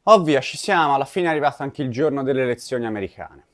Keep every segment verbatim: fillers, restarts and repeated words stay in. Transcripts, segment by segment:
Ovvio, ci siamo, alla fine è arrivato anche il giorno delle elezioni americane.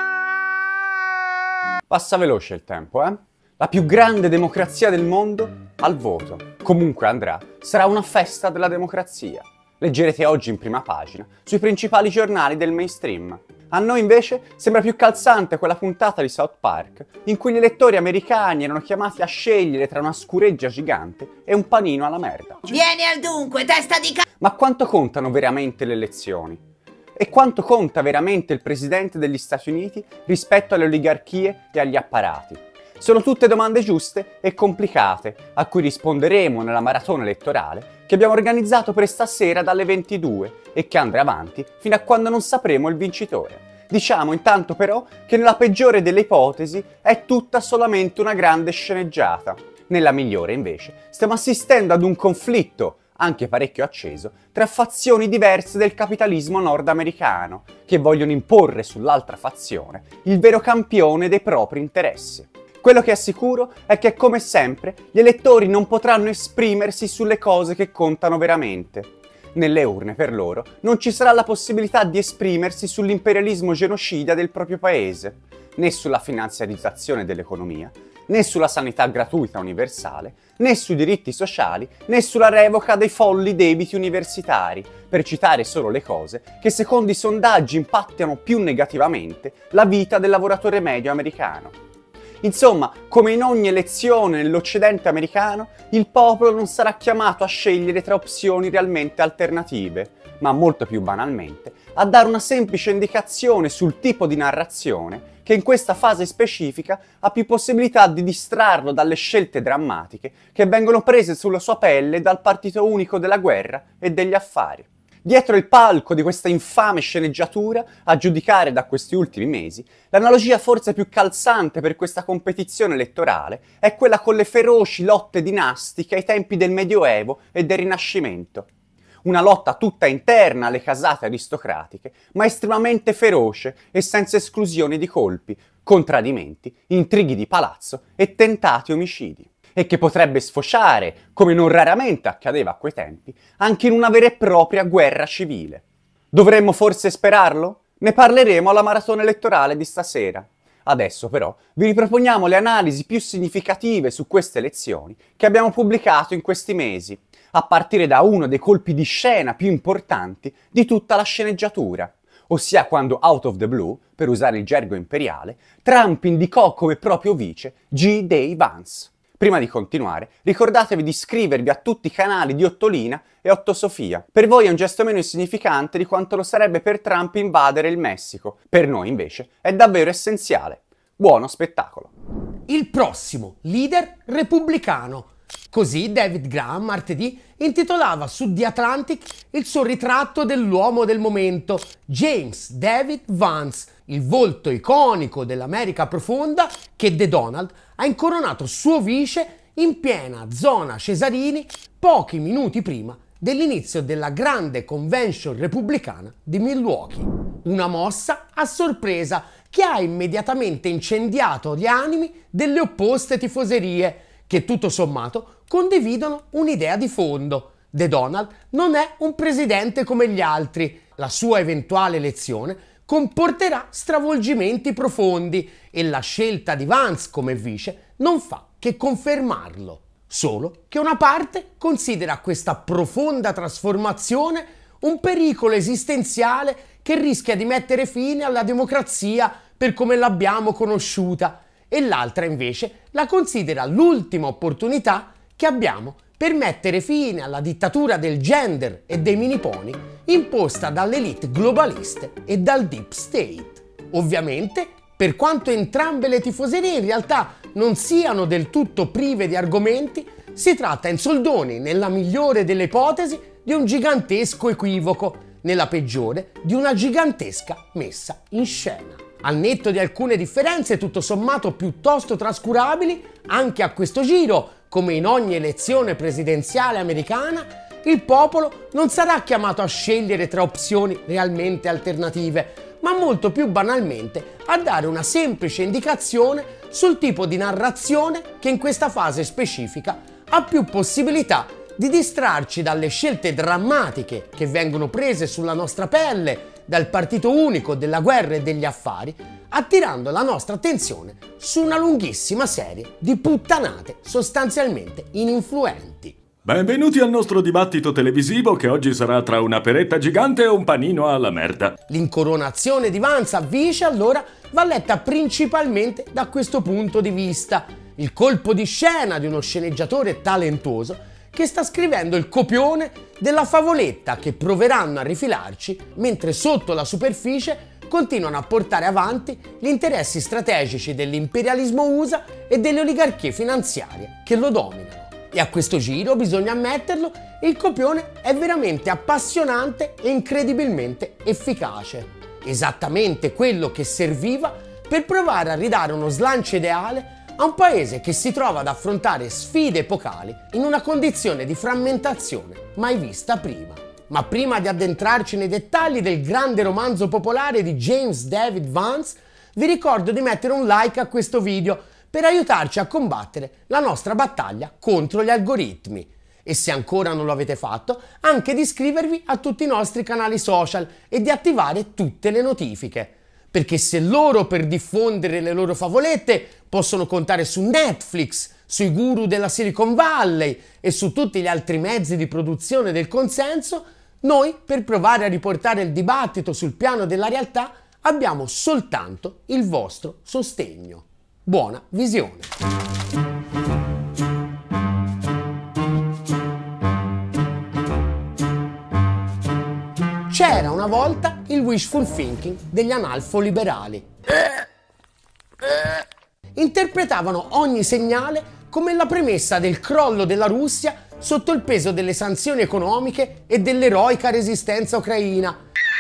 Passa veloce il tempo, eh? La più grande democrazia del mondo al voto. Comunque andrà, sarà una festa della democrazia. Leggerete oggi in prima pagina sui principali giornali del mainstream. A noi invece sembra più calzante quella puntata di South Park in cui gli elettori americani erano chiamati a scegliere tra una scureggia gigante e un panino alla merda. Vieni al dunque, testa di ca... Ma quanto contano veramente le elezioni? E quanto conta veramente il presidente degli Stati Uniti rispetto alle oligarchie e agli apparati? Sono tutte domande giuste e complicate, a cui risponderemo nella maratona elettorale che abbiamo organizzato per stasera dalle ventidue e che andrà avanti fino a quando non sapremo il vincitore. Diciamo intanto però che nella peggiore delle ipotesi è tutta solamente una grande sceneggiata. Nella migliore invece stiamo assistendo ad un conflitto, anche parecchio acceso, tra fazioni diverse del capitalismo nordamericano, che vogliono imporre sull'altra fazione il vero campione dei propri interessi. Quello che è sicuro è che, come sempre, gli elettori non potranno esprimersi sulle cose che contano veramente. Nelle urne, per loro, non ci sarà la possibilità di esprimersi sull'imperialismo genocida del proprio paese, né sulla finanziarizzazione dell'economia, né sulla sanità gratuita universale, né sui diritti sociali, né sulla revoca dei folli debiti universitari, per citare solo le cose che secondo i sondaggi impattano più negativamente la vita del lavoratore medio americano. Insomma, come in ogni elezione nell'Occidente americano, il popolo non sarà chiamato a scegliere tra opzioni realmente alternative, ma molto più banalmente a dare una semplice indicazione sul tipo di narrazione che in questa fase specifica ha più possibilità di distrarlo dalle scelte drammatiche che vengono prese sulla sua pelle dal partito unico della guerra e degli affari. Dietro il palco di questa infame sceneggiatura, a giudicare da questi ultimi mesi, l'analogia forse più calzante per questa competizione elettorale è quella con le feroci lotte dinastiche ai tempi del Medioevo e del Rinascimento. Una lotta tutta interna alle casate aristocratiche, ma estremamente feroce e senza esclusioni di colpi, con tradimenti, intrighi di palazzo e tentati omicidi. E che potrebbe sfociare, come non raramente accadeva a quei tempi, anche in una vera e propria guerra civile. Dovremmo forse sperarlo? Ne parleremo alla maratona elettorale di stasera. Adesso però vi riproponiamo le analisi più significative su queste elezioni che abbiamo pubblicato in questi mesi, a partire da uno dei colpi di scena più importanti di tutta la sceneggiatura, ossia quando out of the blue, per usare il gergo imperiale, Trump indicò come proprio vice G. Day Vance. Prima di continuare, ricordatevi di iscrivervi a tutti i canali di Ottolina e Otto Sofia. Per voi è un gesto meno insignificante di quanto lo sarebbe per Trump invadere il Messico. Per noi, invece, è davvero essenziale. Buono spettacolo. Il prossimo leader repubblicano. Così David Graham martedì intitolava su The Atlantic il suo ritratto dell'uomo del momento, James David Vance, il volto iconico dell'America profonda che The Donald ha incoronato suo vice in piena zona Cesarini pochi minuti prima dell'inizio della grande convention repubblicana di Milwaukee. Una mossa a sorpresa che ha immediatamente incendiato gli animi delle opposte tifoserie, che tutto sommato condividono un'idea di fondo. The Donald non è un presidente come gli altri. La sua eventuale elezione comporterà stravolgimenti profondi e la scelta di Vance come vice non fa che confermarlo. Solo che una parte considera questa profonda trasformazione un pericolo esistenziale che rischia di mettere fine alla democrazia per come l'abbiamo conosciuta, e l'altra invece la considera l'ultima opportunità che abbiamo per mettere fine alla dittatura del gender e dei miniponi imposta dalle elite globaliste e dal deep state. Ovviamente, per quanto entrambe le tifoserie in realtà non siano del tutto prive di argomenti, si tratta in soldoni, nella migliore delle ipotesi, di un gigantesco equivoco, nella peggiore di una gigantesca messa in scena. Al netto di alcune differenze tutto sommato piuttosto trascurabili, anche a questo giro, come in ogni elezione presidenziale americana, il popolo non sarà chiamato a scegliere tra opzioni realmente alternative, ma molto più banalmente a dare una semplice indicazione sul tipo di narrazione che in questa fase specifica ha più possibilità di distrarci dalle scelte drammatiche che vengono prese sulla nostra pelle dal partito unico della guerra e degli affari, attirando la nostra attenzione su una lunghissima serie di puttanate sostanzialmente ininfluenti. Benvenuti al nostro dibattito televisivo che oggi sarà tra una peretta gigante e un panino alla merda. L'incoronazione di Vance a vice allora va letta principalmente da questo punto di vista, il colpo di scena di uno sceneggiatore talentuoso che sta scrivendo il copione della favoletta che proveranno a rifilarci mentre sotto la superficie continuano a portare avanti gli interessi strategici dell'imperialismo U S A e delle oligarchie finanziarie che lo dominano. E a questo giro, bisogna ammetterlo, il copione è veramente appassionante e incredibilmente efficace. Esattamente quello che serviva per provare a ridare uno slancio ideale a un paese che si trova ad affrontare sfide epocali in una condizione di frammentazione mai vista prima. Ma prima di addentrarci nei dettagli del grande romanzo popolare di James David Vance, vi ricordo di mettere un like a questo video per aiutarci a combattere la nostra battaglia contro gli algoritmi. E se ancora non lo avete fatto, anche di iscrivervi a tutti i nostri canali social e di attivare tutte le notifiche. Perché se loro per diffondere le loro favolette possono contare su Netflix, sui guru della Silicon Valley e su tutti gli altri mezzi di produzione del consenso, noi per provare a riportare il dibattito sul piano della realtà abbiamo soltanto il vostro sostegno. Buona visione! C'era una volta il wishful thinking degli analfo-liberali. Interpretavano ogni segnale come la premessa del crollo della Russia sotto il peso delle sanzioni economiche e dell'eroica resistenza ucraina.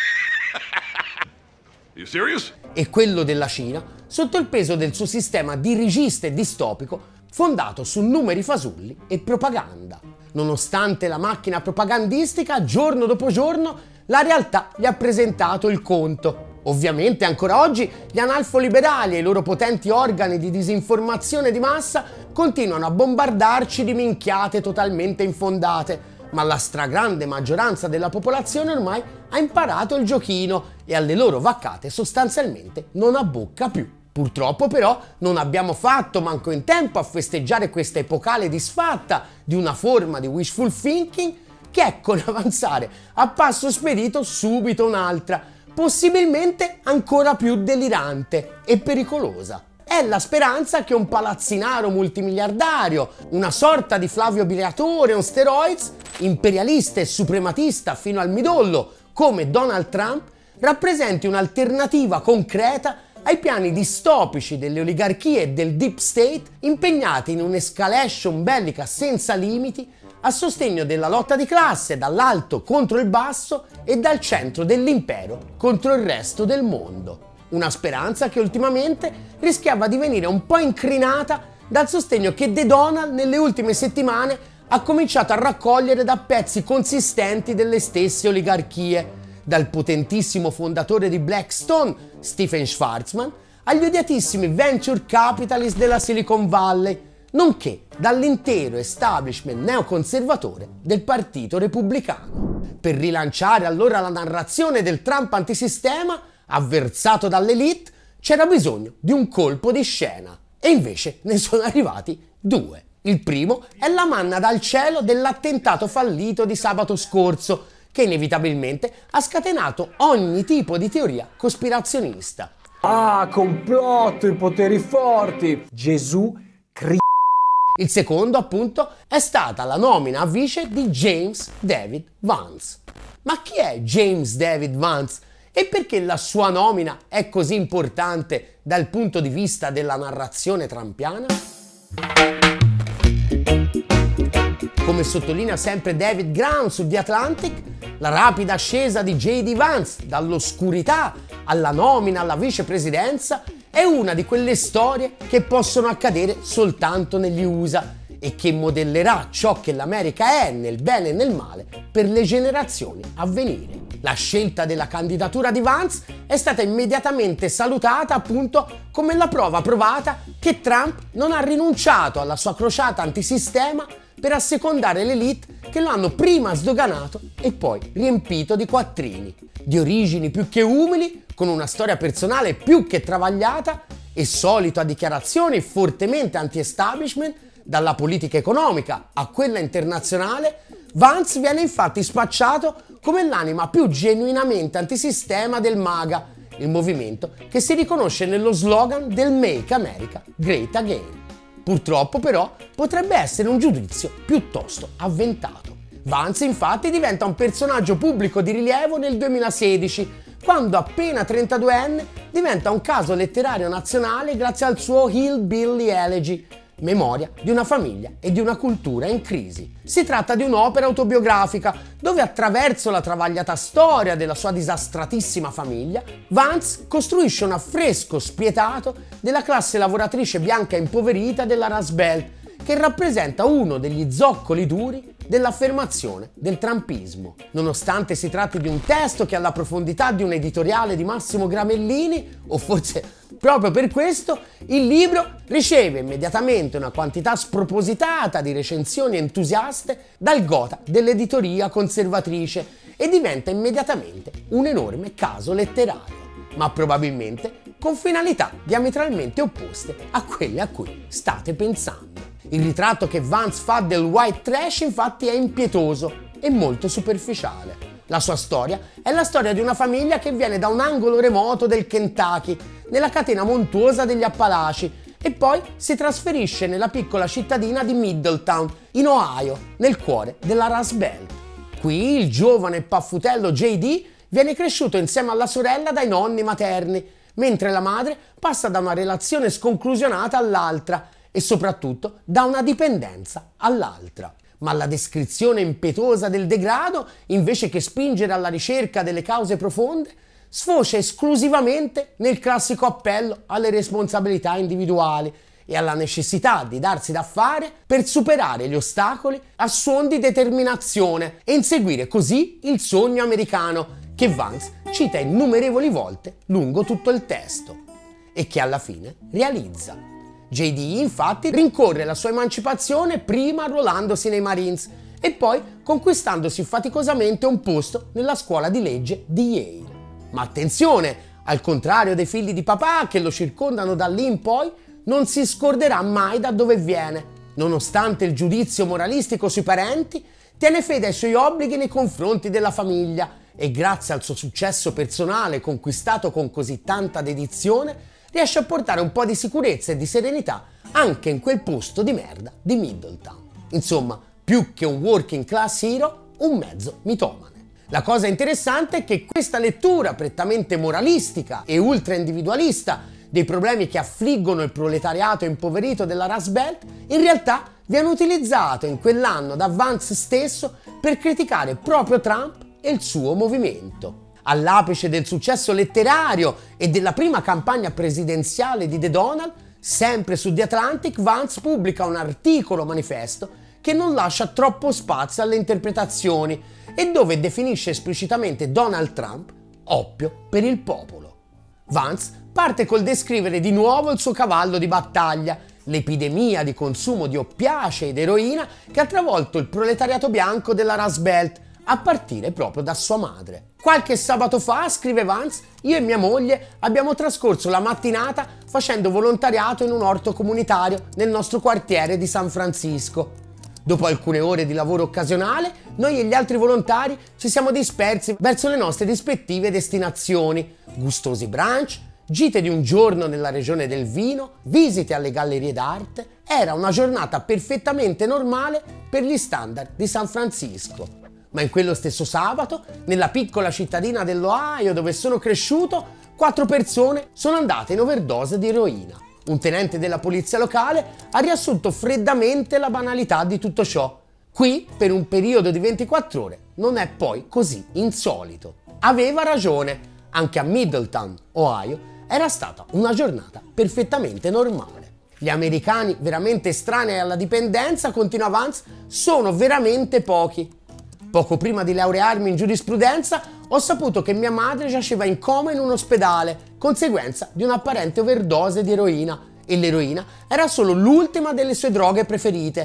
You serious? E quello della Cina sotto il peso del suo sistema dirigista e distopico fondato su numeri fasulli e propaganda. Nonostante la macchina propagandistica, giorno dopo giorno, la realtà gli ha presentato il conto. Ovviamente ancora oggi gli analfo-liberali e i loro potenti organi di disinformazione di massa continuano a bombardarci di minchiate totalmente infondate, ma la stragrande maggioranza della popolazione ormai ha imparato il giochino e alle loro vaccate sostanzialmente non abbocca più. Purtroppo però non abbiamo fatto manco in tempo a festeggiare questa epocale disfatta di una forma di wishful thinking che ecco l'avanzare a passo spedito subito un'altra, possibilmente ancora più delirante e pericolosa. È la speranza che un palazzinaro multimiliardario, una sorta di Flavio Briatore on steroids, imperialista e suprematista fino al midollo come Donald Trump, rappresenti un'alternativa concreta ai piani distopici delle oligarchie e del deep state impegnati in un'escalation bellica senza limiti a sostegno della lotta di classe dall'alto contro il basso e dal centro dell'impero contro il resto del mondo. Una speranza che ultimamente rischiava di venire un po' incrinata dal sostegno che The Donald nelle ultime settimane ha cominciato a raccogliere da pezzi consistenti delle stesse oligarchie, dal potentissimo fondatore di Blackstone, Stephen Schwarzman, agli odiatissimi venture capitalist della Silicon Valley, nonché dall'intero establishment neoconservatore del Partito Repubblicano. Per rilanciare allora la narrazione del Trump antisistema, avversato dall'elite, c'era bisogno di un colpo di scena. E invece ne sono arrivati due. Il primo è la manna dal cielo dell'attentato fallito di sabato scorso, che inevitabilmente ha scatenato ogni tipo di teoria cospirazionista. Ah, complotto, i poteri forti, Gesù Cristo. Il secondo, appunto, è stata la nomina a vice di James David Vance. Ma chi è James David Vance e perché la sua nomina è così importante dal punto di vista della narrazione trampiana? Come sottolinea sempre David Graham su The Atlantic, la rapida ascesa di J D Vance dall'oscurità alla nomina alla vicepresidenza è una di quelle storie che possono accadere soltanto negli U S A e che modellerà ciò che l'America è nel bene e nel male per le generazioni a venire. La scelta della candidatura di Vance è stata immediatamente salutata appunto come la prova provata che Trump non ha rinunciato alla sua crociata antisistema per assecondare l'elite che lo hanno prima sdoganato e poi riempito di quattrini. Di origini più che umili, con una storia personale più che travagliata e solito a dichiarazioni fortemente anti-establishment, dalla politica economica a quella internazionale, Vance viene infatti spacciato come l'anima più genuinamente antisistema del MAGA, il movimento che si riconosce nello slogan del Make America Great Again. Purtroppo però potrebbe essere un giudizio piuttosto avventato. Vance infatti diventa un personaggio pubblico di rilievo nel duemilasedici, quando appena trentaduenne diventa un caso letterario nazionale grazie al suo Hillbilly Elegy, memoria di una famiglia e di una cultura in crisi. Si tratta di un'opera autobiografica dove attraverso la travagliata storia della sua disastratissima famiglia, Vance costruisce un affresco spietato della classe lavoratrice bianca impoverita della Rust Belt, che rappresenta uno degli zoccoli duri dell'affermazione del trumpismo. Nonostante si tratti di un testo che ha la profondità di un editoriale di Massimo Gramellini, o forse proprio per questo, il libro riceve immediatamente una quantità spropositata di recensioni entusiaste dal gotha dell'editoria conservatrice e diventa immediatamente un enorme caso letterario, ma probabilmente con finalità diametralmente opposte a quelle a cui state pensando. Il ritratto che Vance fa del white trash infatti è impietoso e molto superficiale. La sua storia è la storia di una famiglia che viene da un angolo remoto del Kentucky, nella catena montuosa degli Appalachi, e poi si trasferisce nella piccola cittadina di Middletown, in Ohio, nel cuore della Rust Belt. Qui il giovane paffutello J D viene cresciuto insieme alla sorella dai nonni materni, mentre la madre passa da una relazione sconclusionata all'altra e soprattutto da una dipendenza all'altra. Ma la descrizione impetuosa del degrado, invece che spingere alla ricerca delle cause profonde, sfocia esclusivamente nel classico appello alle responsabilità individuali e alla necessità di darsi da fare per superare gli ostacoli a suon di determinazione e inseguire così il sogno americano che Vance cita innumerevoli volte lungo tutto il testo e che alla fine realizza. J D infatti rincorre la sua emancipazione prima arruolandosi nei Marines e poi conquistandosi faticosamente un posto nella scuola di legge di Yale. Ma attenzione, al contrario dei figli di papà che lo circondano da lì in poi, non si scorderà mai da dove viene. Nonostante il giudizio moralistico sui parenti, tiene fede ai suoi obblighi nei confronti della famiglia e grazie al suo successo personale conquistato con così tanta dedizione, riesce a portare un po' di sicurezza e di serenità anche in quel posto di merda di Middletown. Insomma, più che un working class hero, un mezzo mitomane. La cosa interessante è che questa lettura prettamente moralistica e ultra individualista dei problemi che affliggono il proletariato impoverito della Rust Belt in realtà viene utilizzato in quell'anno da Vance stesso per criticare proprio Trump e il suo movimento. All'apice del successo letterario e della prima campagna presidenziale di The Donald, sempre su The Atlantic, Vance pubblica un articolo manifesto che non lascia troppo spazio alle interpretazioni e dove definisce esplicitamente Donald Trump oppio per il popolo. Vance parte col descrivere di nuovo il suo cavallo di battaglia, l'epidemia di consumo di oppiacei ed eroina che ha travolto il proletariato bianco della Rust Belt, a partire proprio da sua madre. Qualche sabato fa, scrive Vance, io e mia moglie abbiamo trascorso la mattinata facendo volontariato in un orto comunitario nel nostro quartiere di San Francisco. Dopo alcune ore di lavoro occasionale, noi e gli altri volontari ci siamo dispersi verso le nostre rispettive destinazioni, gustosi brunch, gite di un giorno nella regione del vino, visite alle gallerie d'arte. Era una giornata perfettamente normale per gli standard di San Francisco. Ma in quello stesso sabato, nella piccola cittadina dell'Ohio dove sono cresciuto, quattro persone sono andate in overdose di eroina. Un tenente della polizia locale ha riassunto freddamente la banalità di tutto ciò. Qui, per un periodo di ventiquattro ore, non è poi così insolito. Aveva ragione, anche a Middletown, Ohio, era stata una giornata perfettamente normale. Gli americani veramente estranei alla dipendenza, continua Vance, sono veramente pochi. Poco prima di laurearmi in giurisprudenza ho saputo che mia madre giaceva in coma in un ospedale, conseguenza di un'apparente overdose di eroina, e l'eroina era solo l'ultima delle sue droghe preferite.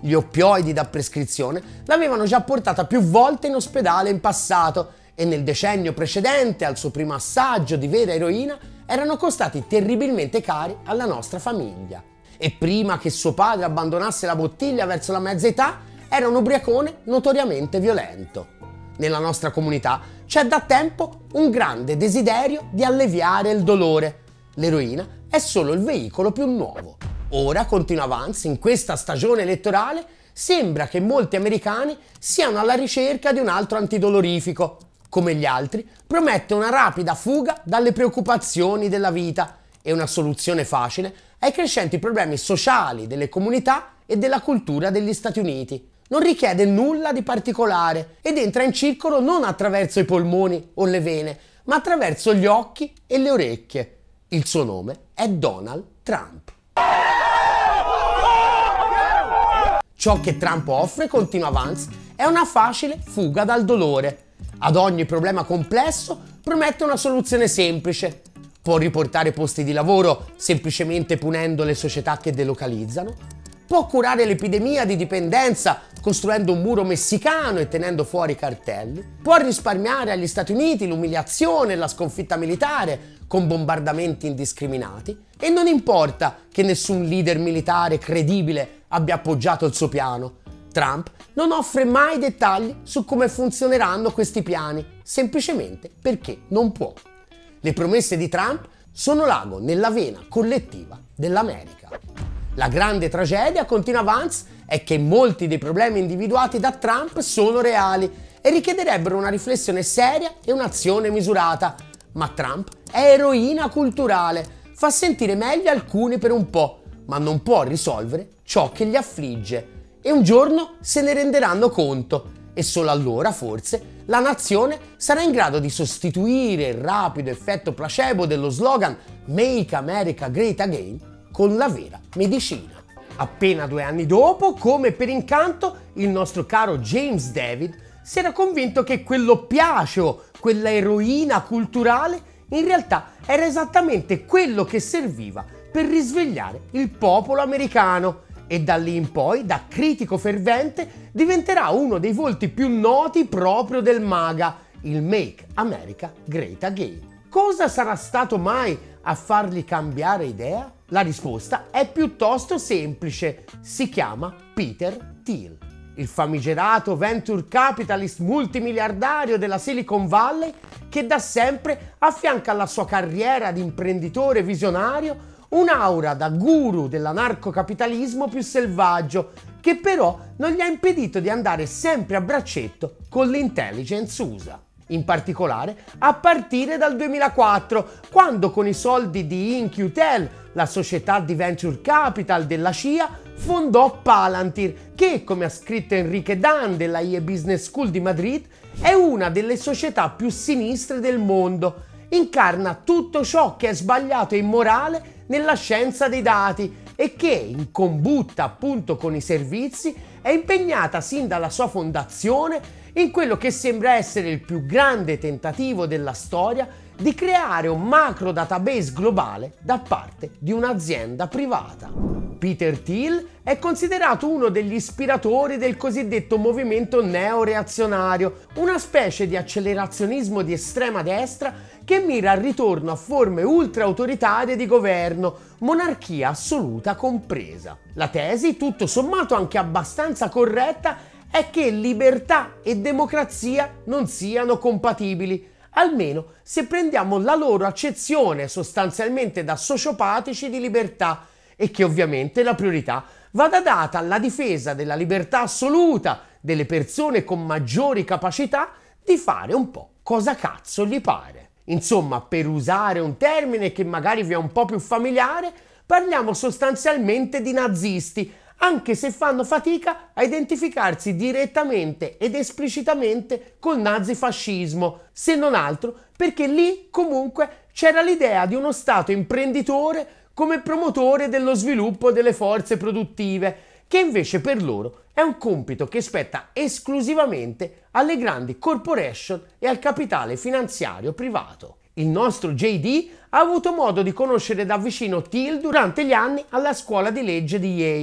Gli oppioidi da prescrizione l'avevano già portata più volte in ospedale in passato e nel decennio precedente al suo primo assaggio di vera eroina erano costati terribilmente cari alla nostra famiglia. E prima che suo padre abbandonasse la bottiglia verso la mezza età, era un ubriacone notoriamente violento. Nella nostra comunità c'è da tempo un grande desiderio di alleviare il dolore. L'eroina è solo il veicolo più nuovo. Ora, continua Vance, in questa stagione elettorale sembra che molti americani siano alla ricerca di un altro antidolorifico. Come gli altri, promette una rapida fuga dalle preoccupazioni della vita e una soluzione facile ai crescenti problemi sociali delle comunità e della cultura degli Stati Uniti. Non richiede nulla di particolare ed entra in circolo non attraverso i polmoni o le vene, ma attraverso gli occhi e le orecchie. Il suo nome è Donald Trump. Ciò che Trump offre, continua Vance, è una facile fuga dal dolore. Ad ogni problema complesso promette una soluzione semplice. Può riportare posti di lavoro semplicemente punendo le società che delocalizzano. Può curare l'epidemia di dipendenza costruendo un muro messicano e tenendo fuori i cartelli. Può risparmiare agli Stati Uniti l'umiliazione e la sconfitta militare con bombardamenti indiscriminati. E non importa che nessun leader militare credibile abbia appoggiato il suo piano. Trump non offre mai dettagli su come funzioneranno questi piani, semplicemente perché non può. Le promesse di Trump sono l'ago nella vena collettiva dell'America. La grande tragedia, continua Vance, è che molti dei problemi individuati da Trump sono reali e richiederebbero una riflessione seria e un'azione misurata. Ma Trump è eroina culturale, fa sentire meglio alcuni per un po', ma non può risolvere ciò che li affligge. E un giorno se ne renderanno conto e solo allora forse la nazione sarà in grado di sostituire il rapido effetto placebo dello slogan Make America Great Again con la vera medicina. Appena due anni dopo, come per incanto, il nostro caro James David si era convinto che quell'oppiaceo, quella eroina culturale, in realtà era esattamente quello che serviva per risvegliare il popolo americano. E da lì in poi, da critico fervente, diventerà uno dei volti più noti proprio del MAGA, il Make America Great Again. Cosa sarà stato mai a fargli cambiare idea? La risposta è piuttosto semplice, si chiama Peter Thiel. Il famigerato venture capitalist multimiliardario della Silicon Valley che da sempre affianca alla sua carriera di imprenditore visionario un'aura da guru dell'anarcocapitalismo più selvaggio, che però non gli ha impedito di andare sempre a braccetto con l'intelligence U S A. In particolare a partire dal duemilaquattro, quando con i soldi di In-Q-Tel, la società di venture capital della C I A, fondò Palantir, che, come ha scritto Enrique Dan della I E Business School di Madrid, è una delle società più sinistre del mondo. Incarna tutto ciò che è sbagliato e immorale nella scienza dei dati e che, in combutta appunto con i servizi, è impegnata sin dalla sua fondazione in quello che sembra essere il più grande tentativo della storia di creare un macro database globale da parte di un'azienda privata. Peter Thiel è considerato uno degli ispiratori del cosiddetto movimento neoreazionario, una specie di accelerazionismo di estrema destra che mira al ritorno a forme ultra-autoritarie di governo, monarchia assoluta compresa. La tesi, tutto sommato anche abbastanza corretta, è che libertà e democrazia non siano compatibili, almeno se prendiamo la loro accezione sostanzialmente da sociopatici di libertà, e che ovviamente la priorità vada data alla difesa della libertà assoluta delle persone con maggiori capacità di fare un po' cosa cazzo gli pare. Insomma, per usare un termine che magari vi è un po' più familiare, parliamo sostanzialmente di nazisti, anche se fanno fatica a identificarsi direttamente ed esplicitamente col nazifascismo, se non altro perché lì comunque c'era l'idea di uno Stato imprenditore come promotore dello sviluppo delle forze produttive, che invece per loro è un compito che spetta esclusivamente alle grandi corporation e al capitale finanziario privato. Il nostro J D ha avuto modo di conoscere da vicino Thiel durante gli anni alla scuola di legge di Yale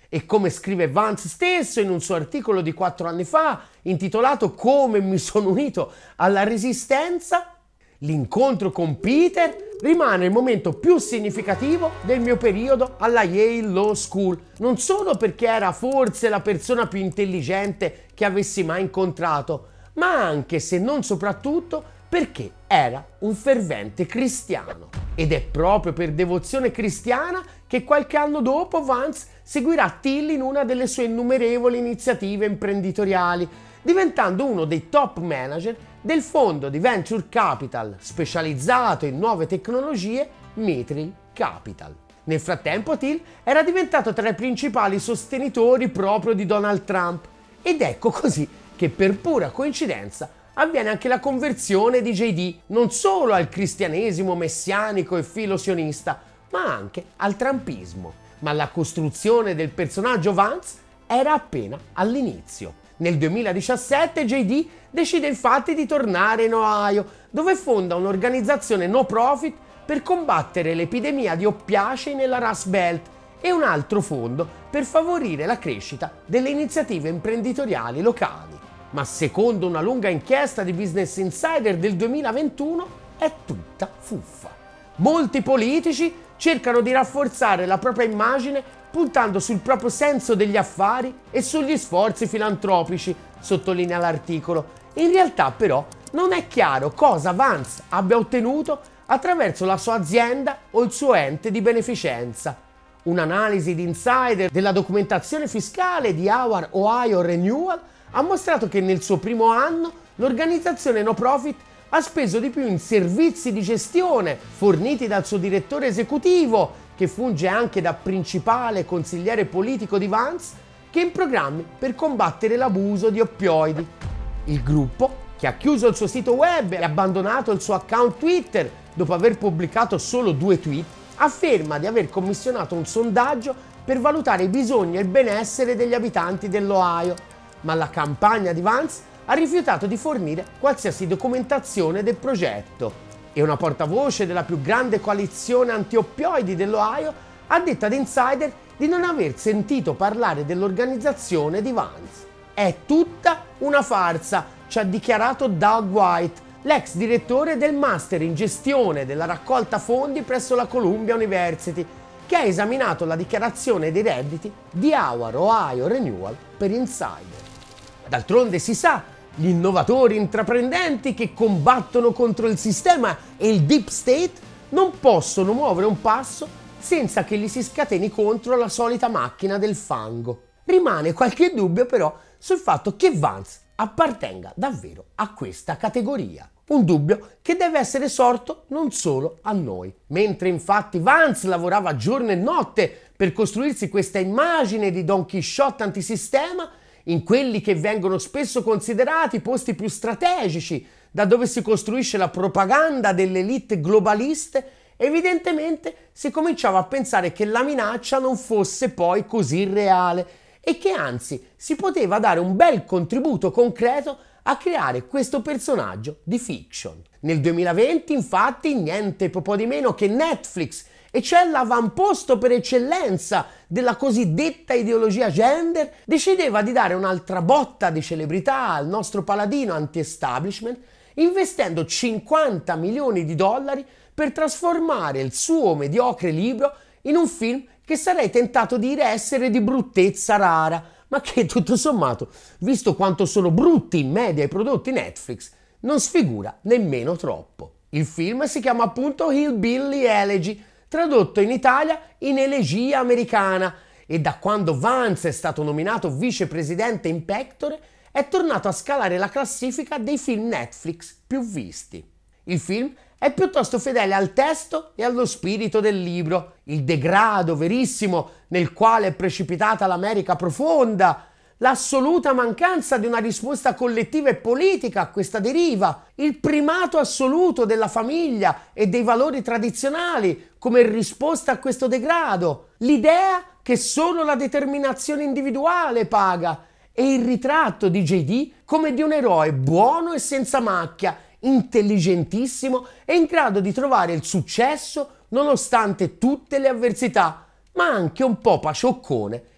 E come scrive Vance stesso in un suo articolo di quattro anni fa, intitolato Come mi sono unito alla resistenza, l'incontro con Peter rimane il momento più significativo del mio periodo alla Yale Law School, non solo perché era forse la persona più intelligente che avessi mai incontrato, ma anche, se non soprattutto, perché era un fervente cristiano. Ed è proprio per devozione cristiana che qualche anno dopo Vance seguirà Thiel in una delle sue innumerevoli iniziative imprenditoriali, diventando uno dei top manager del fondo di venture capital specializzato in nuove tecnologie Mithril Capital. Nel frattempo Thiel era diventato tra i principali sostenitori proprio di Donald Trump, ed ecco così che per pura coincidenza avviene anche la conversione di J D non solo al cristianesimo messianico e filo-sionista, ma anche al trumpismo. Ma la costruzione del personaggio Vance era appena all'inizio. Nel duemiladiciassette J D decide infatti di tornare in Ohio, dove fonda un'organizzazione no profit per combattere l'epidemia di oppiacei nella Rust Belt e un altro fondo per favorire la crescita delle iniziative imprenditoriali locali. Ma secondo una lunga inchiesta di Business Insider del duemilaventuno è tutta fuffa. Molti politici cercano di rafforzare la propria immagine puntando sul proprio senso degli affari e sugli sforzi filantropici, sottolinea l'articolo. In realtà però non è chiaro cosa Vance abbia ottenuto attraverso la sua azienda o il suo ente di beneficenza. Un'analisi di insider della documentazione fiscale di Our Ohio Renewal ha mostrato che nel suo primo anno l'organizzazione no profit ha speso di più in servizi di gestione forniti dal suo direttore esecutivo, che funge anche da principale consigliere politico di Vance, che in programmi per combattere l'abuso di oppioidi. Il gruppo, che ha chiuso il suo sito web e abbandonato il suo account Twitter dopo aver pubblicato solo due tweet, afferma di aver commissionato un sondaggio per valutare i bisogni e il benessere degli abitanti dell'Ohio, ma la campagna di Vance ha rifiutato di fornire qualsiasi documentazione del progetto. E una portavoce della più grande coalizione anti-oppioidi dell'Ohio ha detto ad Insider di non aver sentito parlare dell'organizzazione di Vance. È tutta una farsa, ci ha dichiarato Doug White, l'ex direttore del Master in Gestione della raccolta fondi presso la Columbia University, che ha esaminato la dichiarazione dei redditi di Our Ohio Renewal per Insider. D'altronde si sa, gli innovatori intraprendenti che combattono contro il sistema e il deep state non possono muovere un passo senza che gli si scateni contro la solita macchina del fango. Rimane qualche dubbio però sul fatto che Vance appartenga davvero a questa categoria. Un dubbio che deve essere sorto non solo a noi. Mentre infatti Vance lavorava giorno e notte per costruirsi questa immagine di Don Chisciotte antisistema, in quelli che vengono spesso considerati i posti più strategici, da dove si costruisce la propaganda delle elite globaliste, evidentemente si cominciava a pensare che la minaccia non fosse poi così reale e che anzi si poteva dare un bel contributo concreto a creare questo personaggio di fiction. Nel duemilaventi, infatti, niente po' di meno che Netflix, e cioè l'avamposto per eccellenza della cosiddetta ideologia gender, decideva di dare un'altra botta di celebrità al nostro paladino anti-establishment, investendo cinquanta milioni di dollari per trasformare il suo mediocre libro in un film che sarei tentato dire essere di bruttezza rara, ma che tutto sommato, visto quanto sono brutti in media i prodotti Netflix, non sfigura nemmeno troppo. Il film si chiama appunto Hillbilly Elegy, tradotto in Italia in Elegia Americana, e da quando Vance è stato nominato vicepresidente in pectore è tornato a scalare la classifica dei film Netflix più visti. Il film è piuttosto fedele al testo e allo spirito del libro. Il degrado verissimo nel quale è precipitata l'America profonda, l'assoluta mancanza di una risposta collettiva e politica a questa deriva, il primato assoluto della famiglia e dei valori tradizionali come risposta a questo degrado, l'idea che solo la determinazione individuale paga e il ritratto di J D come di un eroe buono e senza macchia, intelligentissimo e in grado di trovare il successo nonostante tutte le avversità, ma anche un po' pacioccone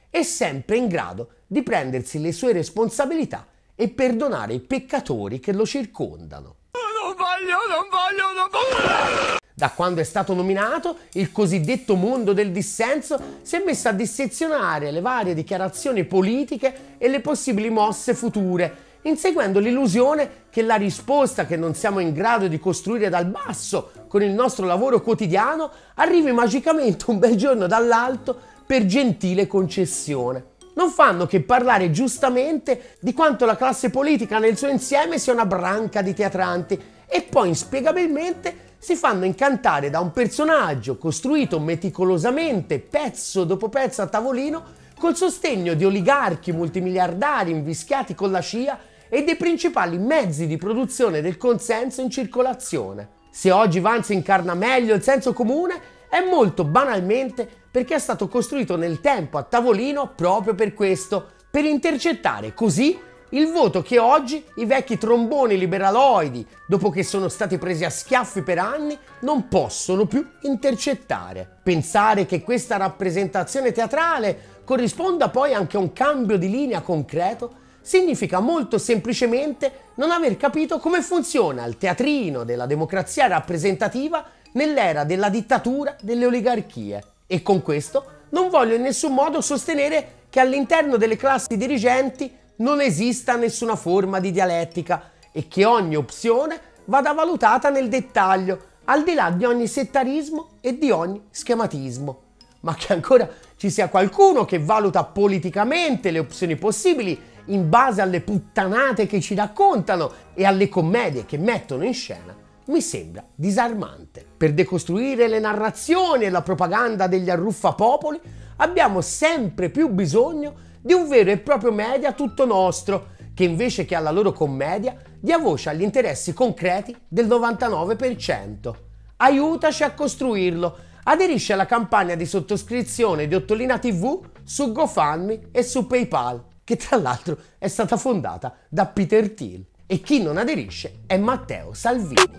è sempre in grado di prendersi le sue responsabilità e perdonare i peccatori che lo circondano. Non voglio, non voglio, non voglio! Da quando è stato nominato, il cosiddetto mondo del dissenso si è messo a dissezionare le varie dichiarazioni politiche e le possibili mosse future, inseguendo l'illusione che la risposta che non siamo in grado di costruire dal basso con il nostro lavoro quotidiano arrivi magicamente un bel giorno dall'alto per gentile concessione. Non fanno che parlare giustamente di quanto la classe politica nel suo insieme sia una branca di teatranti e poi inspiegabilmente si fanno incantare da un personaggio costruito meticolosamente pezzo dopo pezzo a tavolino col sostegno di oligarchi multimiliardari invischiati con la scia e dei principali mezzi di produzione del consenso in circolazione. Se oggi Vance incarna meglio il senso comune è molto banalmente perché è stato costruito nel tempo a tavolino proprio per questo, per intercettare così il voto che oggi i vecchi tromboni liberaloidi, dopo che sono stati presi a schiaffi per anni, non possono più intercettare. Pensare che questa rappresentazione teatrale corrisponda poi anche a un cambio di linea concreto significa molto semplicemente non aver capito come funziona il teatrino della democrazia rappresentativa nell'era della dittatura delle oligarchie. E con questo non voglio in nessun modo sostenere che all'interno delle classi dirigenti non esista nessuna forma di dialettica e che ogni opzione vada valutata nel dettaglio, al di là di ogni settarismo e di ogni schematismo. Ma che ancora ci sia qualcuno che valuta politicamente le opzioni possibili in base alle puttanate che ci raccontano e alle commedie che mettono in scena, mi sembra disarmante. Per decostruire le narrazioni e la propaganda degli arruffapopoli abbiamo sempre più bisogno di un vero e proprio media tutto nostro, che invece che alla loro commedia dia voce agli interessi concreti del novantanove per cento. Aiutaci a costruirlo. Aderisci alla campagna di sottoscrizione di Ottolina tivù su GoFundMe e su PayPal, che tra l'altro è stata fondata da Peter Thiel. E chi non aderisce è Matteo Salvini.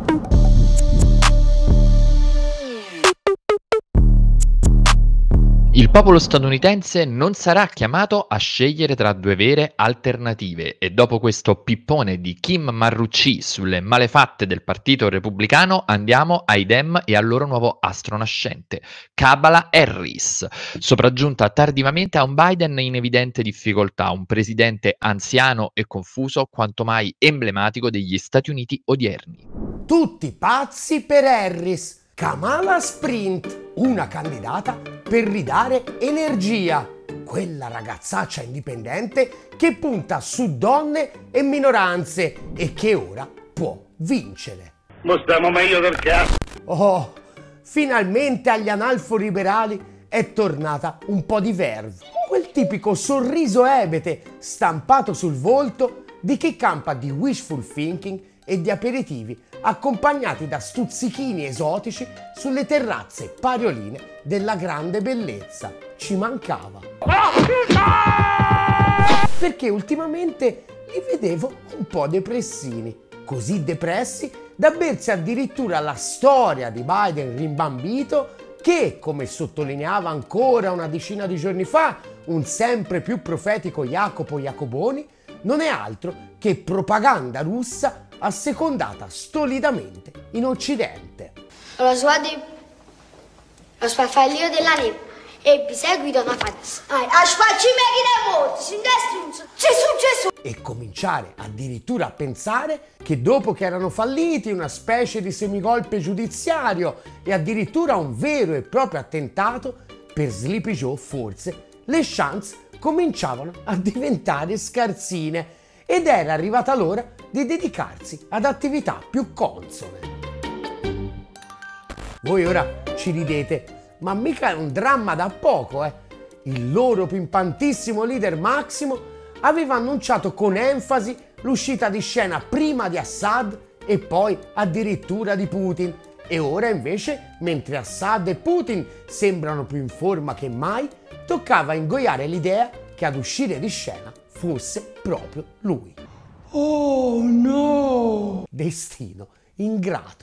Il popolo statunitense non sarà chiamato a scegliere tra due vere alternative e dopo questo pippone di Kim Marrucci sulle malefatte del Partito Repubblicano andiamo ai Dem e al loro nuovo astro nascente, Kamala Harris, sopraggiunta tardivamente a un Biden in evidente difficoltà, un presidente anziano e confuso quanto mai emblematico degli Stati Uniti odierni. Tutti pazzi per Harris. Kamala Sprint, una candidata per ridare energia, quella ragazzaccia indipendente che punta su donne e minoranze e che ora può vincere. Ma stiamo meglio del cazzo! Oh, finalmente agli analfo-liberali è tornata un po' di verve, quel tipico sorriso ebete stampato sul volto di chi campa di wishful thinking e di aperitivi accompagnati da stuzzichini esotici sulle terrazze parioline della grande bellezza. Ci mancava. Perché ultimamente li vedevo un po' depressini, così depressi da bersi addirittura la storia di Biden rimbambito che, come sottolineava ancora una decina di giorni fa un sempre più profetico Jacopo Jacoboni, non è altro che propaganda russa assecondata stolidamente in Occidente. Lo sguardo, lo sfarfallio della neve e vi seguito una faccia. A spacciare che morti, si indestri Gesù, Gesù! E cominciare addirittura a pensare che dopo che erano falliti una specie di semigolpe giudiziario e addirittura un vero e proprio attentato, per Sleepy Joe forse le chance cominciavano a diventare scarsine ed era arrivata l'ora di dedicarsi ad attività più consone. Voi ora ci ridete, ma mica è un dramma da poco, eh? Il loro pimpantissimo leader Massimo aveva annunciato con enfasi l'uscita di scena prima di Assad e poi addirittura di Putin. E ora invece, mentre Assad e Putin sembrano più in forma che mai, toccava ingoiare l'idea che ad uscire di scena fosse proprio lui. Oh no! Destino ingrato.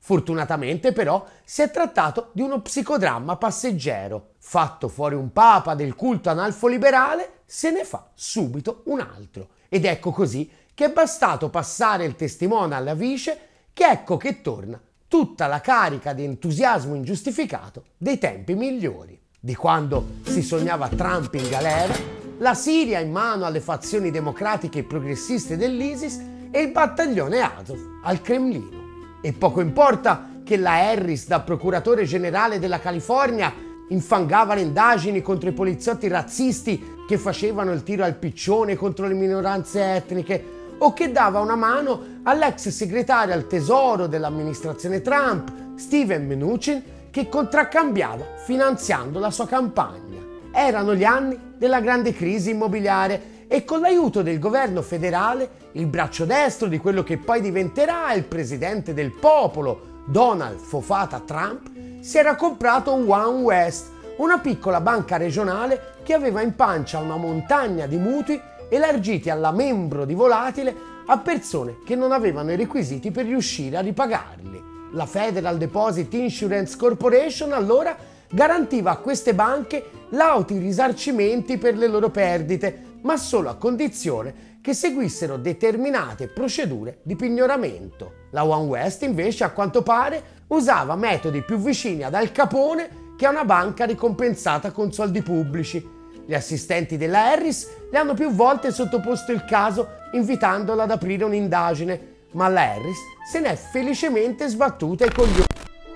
Fortunatamente però si è trattato di uno psicodramma passeggero. Fatto fuori un papa del culto analfo-liberale, se ne fa subito un altro. Ed ecco così che è bastato passare il testimone alla vice che ecco che torna tutta la carica di entusiasmo ingiustificato dei tempi migliori. Di quando si sognava Trump in galera, la Siria in mano alle fazioni democratiche e progressiste dell'ISIS e il battaglione Azov al Cremlino. E poco importa che la Harris, da procuratore generale della California, infangava le indagini contro i poliziotti razzisti che facevano il tiro al piccione contro le minoranze etniche, o che dava una mano all'ex segretario al tesoro dell'amministrazione Trump, Steven Mnuchin, che contraccambiava finanziando la sua campagna. Erano gli anni della grande crisi immobiliare e con l'aiuto del governo federale, il braccio destro di quello che poi diventerà il presidente del popolo, Donald Fofata Trump, si era comprato One West, una piccola banca regionale che aveva in pancia una montagna di mutui elargiti alla membro di volatile a persone che non avevano i requisiti per riuscire a ripagarli. La Federal Deposit Insurance Corporation allora garantiva a queste banche lauti risarcimenti per le loro perdite, ma solo a condizione che seguissero determinate procedure di pignoramento. La One West invece, a quanto pare, usava metodi più vicini ad Al Capone che a una banca ricompensata con soldi pubblici. Gli assistenti della Harris le hanno più volte sottoposto il caso invitandola ad aprire un'indagine, ma la Harris se n'è felicemente sbattuta i coglioni.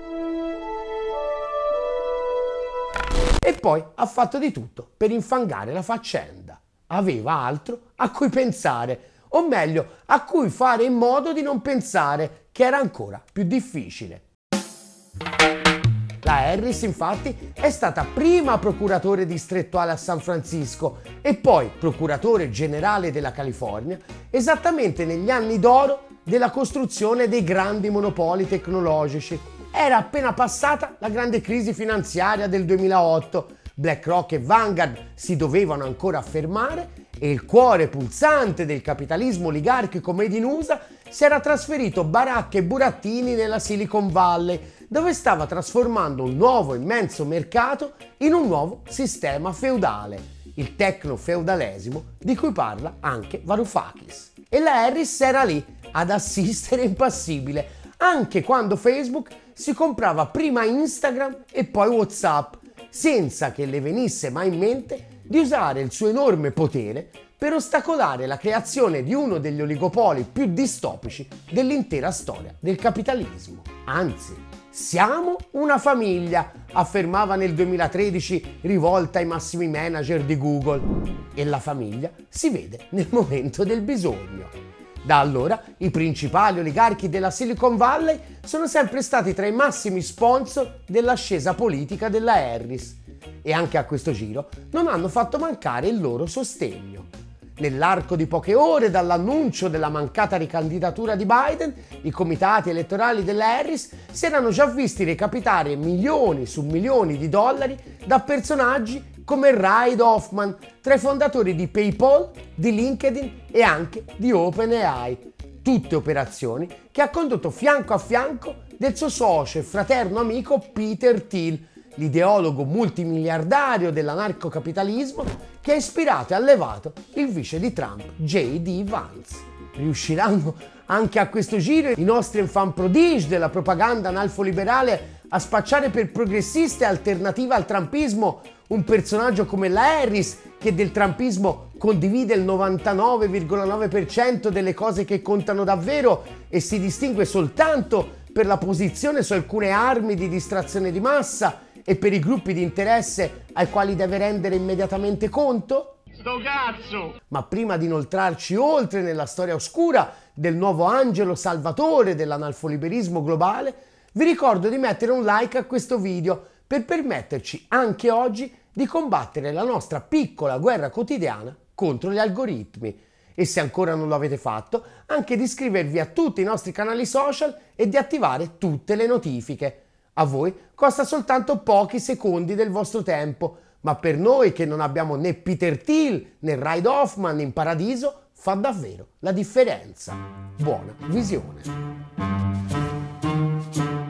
E poi ha fatto di tutto per infangare la faccenda. Aveva altro a cui pensare, o meglio, a cui fare in modo di non pensare, che era ancora più difficile. La Harris, infatti, è stata prima procuratore distrettuale a San Francisco e poi procuratore generale della California, esattamente negli anni d'oro della costruzione dei grandi monopoli tecnologici. Era appena passata la grande crisi finanziaria del duemilaotto, BlackRock e Vanguard si dovevano ancora affermare e il cuore pulsante del capitalismo oligarchico made in U S A si era trasferito baracche e burattini nella Silicon Valley, dove stava trasformando un nuovo immenso mercato in un nuovo sistema feudale, il tecno-feudalesimo di cui parla anche Varoufakis. E la Harris era lì ad assistere impassibile, anche quando Facebook si comprava prima Instagram e poi WhatsApp, senza che le venisse mai in mente di usare il suo enorme potere per ostacolare la creazione di uno degli oligopoli più distopici dell'intera storia del capitalismo. Anzi, siamo una famiglia, affermava nel duemilatredici rivolta ai massimi manager di Google. E la famiglia si vede nel momento del bisogno. Da allora i principali oligarchi della Silicon Valley sono sempre stati tra i massimi sponsor dell'ascesa politica della Harris e anche a questo giro non hanno fatto mancare il loro sostegno. Nell'arco di poche ore dall'annuncio della mancata ricandidatura di Biden, i comitati elettorali della Harris si erano già visti recapitare milioni su milioni di dollari da personaggi come Reid Hoffman, tra i fondatori di PayPal, di LinkedIn e anche di OpenAI. Tutte operazioni che ha condotto fianco a fianco del suo socio e fraterno amico Peter Thiel, l'ideologo multimiliardario dell'anarcocapitalismo che ha ispirato e allevato il vice di Trump, J D Vance. Riusciranno anche a questo giro i nostri enfant prodige della propaganda analfo-liberale a spacciare per progressista e alternativa al trumpismo un personaggio come la Harris, che del trumpismo condivide il novantanove virgola nove per cento delle cose che contano davvero e si distingue soltanto per la posizione su alcune armi di distrazione di massa e per i gruppi di interesse ai quali deve rendere immediatamente conto? Sto cazzo! Ma prima di inoltrarci oltre nella storia oscura del nuovo angelo salvatore dell'analfoliberismo globale, vi ricordo di mettere un like a questo video per permetterci anche oggi di combattere la nostra piccola guerra quotidiana contro gli algoritmi. E se ancora non lo avete fatto, anche di iscrivervi a tutti i nostri canali social e di attivare tutte le notifiche. A voi costa soltanto pochi secondi del vostro tempo, ma per noi che non abbiamo né Peter Thiel né Reid Hoffman in paradiso, fa davvero la differenza. Buona visione!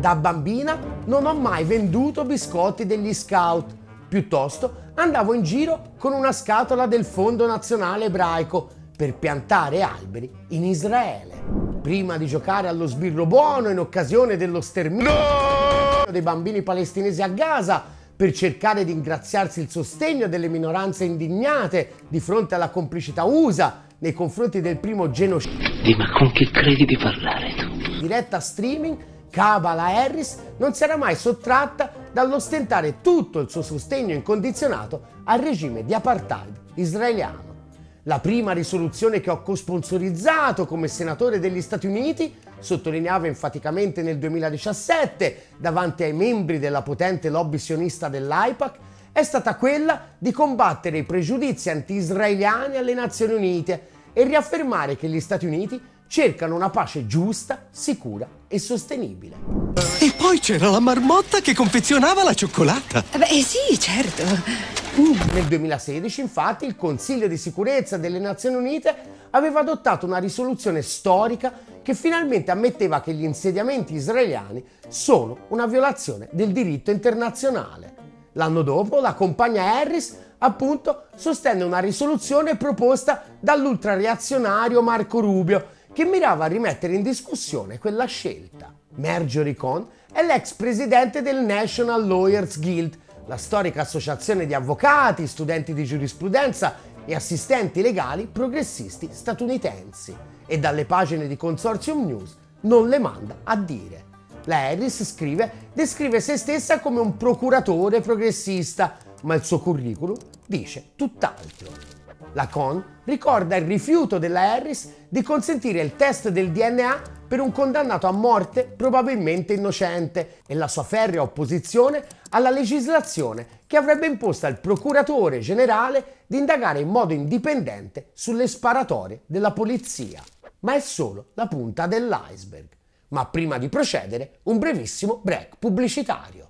Da bambina non ho mai venduto biscotti degli scout, piuttosto andavo in giro con una scatola del Fondo Nazionale Ebraico per piantare alberi in Israele. Prima di giocare allo sbirro buono in occasione dello sterminio no! dei bambini palestinesi a Gaza, per cercare di ingraziarsi il sostegno delle minoranze indignate di fronte alla complicità U S A nei confronti del primo genocidio. Ma con chi credi di parlare tu? Diretta streaming, Kamala Harris non si era mai sottratta dall'ostentare tutto il suo sostegno incondizionato al regime di apartheid israeliano. La prima risoluzione che ho cosponsorizzato come senatore degli Stati Uniti, sottolineava enfaticamente nel duemiladiciassette davanti ai membri della potente lobby sionista dell'AIPAC, è stata quella di combattere i pregiudizi anti-israeliani alle Nazioni Unite e riaffermare che gli Stati Uniti cercano una pace giusta, sicura e sostenibile. E poi c'era la marmotta che confezionava la cioccolata. Beh sì, certo. Uh. Nel duemilasedici, infatti, il Consiglio di sicurezza delle Nazioni Unite aveva adottato una risoluzione storica che finalmente ammetteva che gli insediamenti israeliani sono una violazione del diritto internazionale. L'anno dopo la compagna Harris appunto sostenne una risoluzione proposta dall'ultrareazionario Marco Rubio che mirava a rimettere in discussione quella scelta. Marjorie Cohn è l'ex presidente del National Lawyers Guild, la storica associazione di avvocati, studenti di giurisprudenza e assistenti legali progressisti statunitensi, e dalle pagine di Consortium News non le manda a dire. La Harris, scrive, descrive se stessa come un procuratore progressista, ma il suo curriculum dice tutt'altro. La Cohn ricorda il rifiuto della Harris di consentire il test del D N A per un condannato a morte probabilmente innocente e la sua ferrea opposizione alla legislazione che avrebbe imposto al procuratore generale di indagare in modo indipendente sulle sparatorie della polizia. Ma è solo la punta dell'iceberg. Ma prima di procedere, un brevissimo break pubblicitario.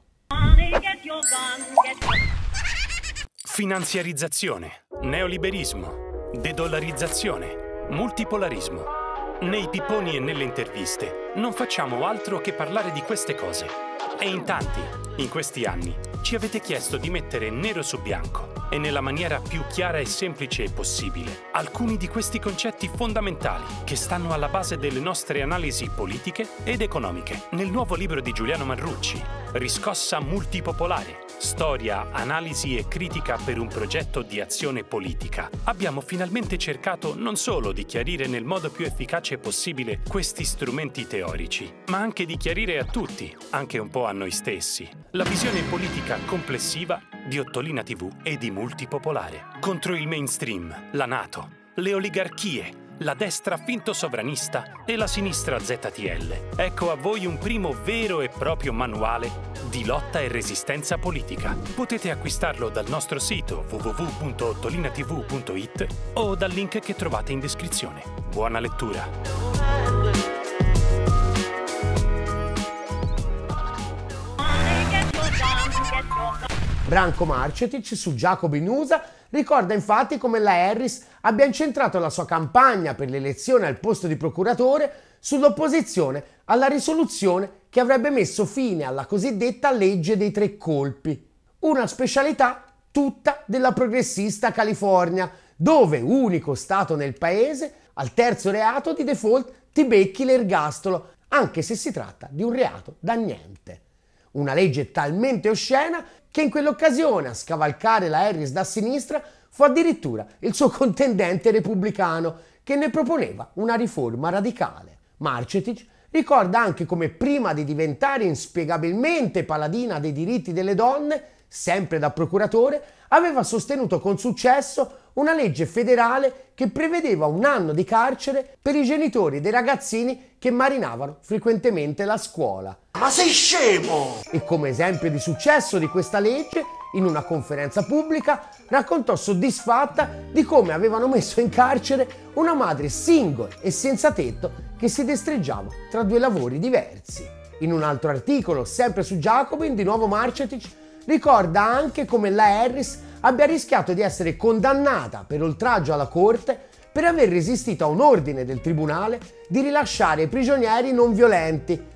Finanziarizzazione, neoliberismo, dedollarizzazione, multipolarismo. Nei pipponi e nelle interviste non facciamo altro che parlare di queste cose. E in tanti, in questi anni, ci avete chiesto di mettere nero su bianco e nella maniera più chiara e semplice possibile alcuni di questi concetti fondamentali che stanno alla base delle nostre analisi politiche ed economiche. Nel nuovo libro di Giuliano Marrucci, Riscossa multipopolare, storia, analisi e critica per un progetto di azione politica, abbiamo finalmente cercato non solo di chiarire nel modo più efficace possibile questi strumenti teorici, ma anche di chiarire a tutti, anche un po' a noi stessi, la visione politica complessiva di Ottolina tivù e di Multipopolare. Contro il mainstream, la NATO, le oligarchie, la destra finto sovranista e la sinistra Z T L. Ecco a voi un primo vero e proprio manuale di lotta e resistenza politica. Potete acquistarlo dal nostro sito w w w punto ottolina t v punto i t o dal link che trovate in descrizione. Buona lettura! Branko Marcetic su Jacobin U S A ricorda infatti come la Harris abbia incentrato la sua campagna per l'elezione al posto di procuratore sull'opposizione alla risoluzione che avrebbe messo fine alla cosiddetta legge dei tre colpi, una specialità tutta della progressista California, dove, unico stato nel paese, al terzo reato di default ti becchi l'ergastolo, anche se si tratta di un reato da niente. Una legge talmente oscena che in quell'occasione a scavalcare la Harris da sinistra fu addirittura il suo contendente repubblicano che ne proponeva una riforma radicale. Marcetic ricorda anche come prima di diventare inspiegabilmente paladina dei diritti delle donne, sempre da procuratore, aveva sostenuto con successo una legge federale che prevedeva un anno di carcere per i genitori dei ragazzini che marinavano frequentemente la scuola. Ma sei scemo! E come esempio di successo di questa legge, in una conferenza pubblica, raccontò soddisfatta di come avevano messo in carcere una madre single e senza tetto che si destreggiava tra due lavori diversi. In un altro articolo, sempre su Jacobin, di nuovo Marcetic ricorda anche come la Harris abbia rischiato di essere condannata per oltraggio alla corte per aver resistito a un ordine del tribunale di rilasciare i prigionieri non violenti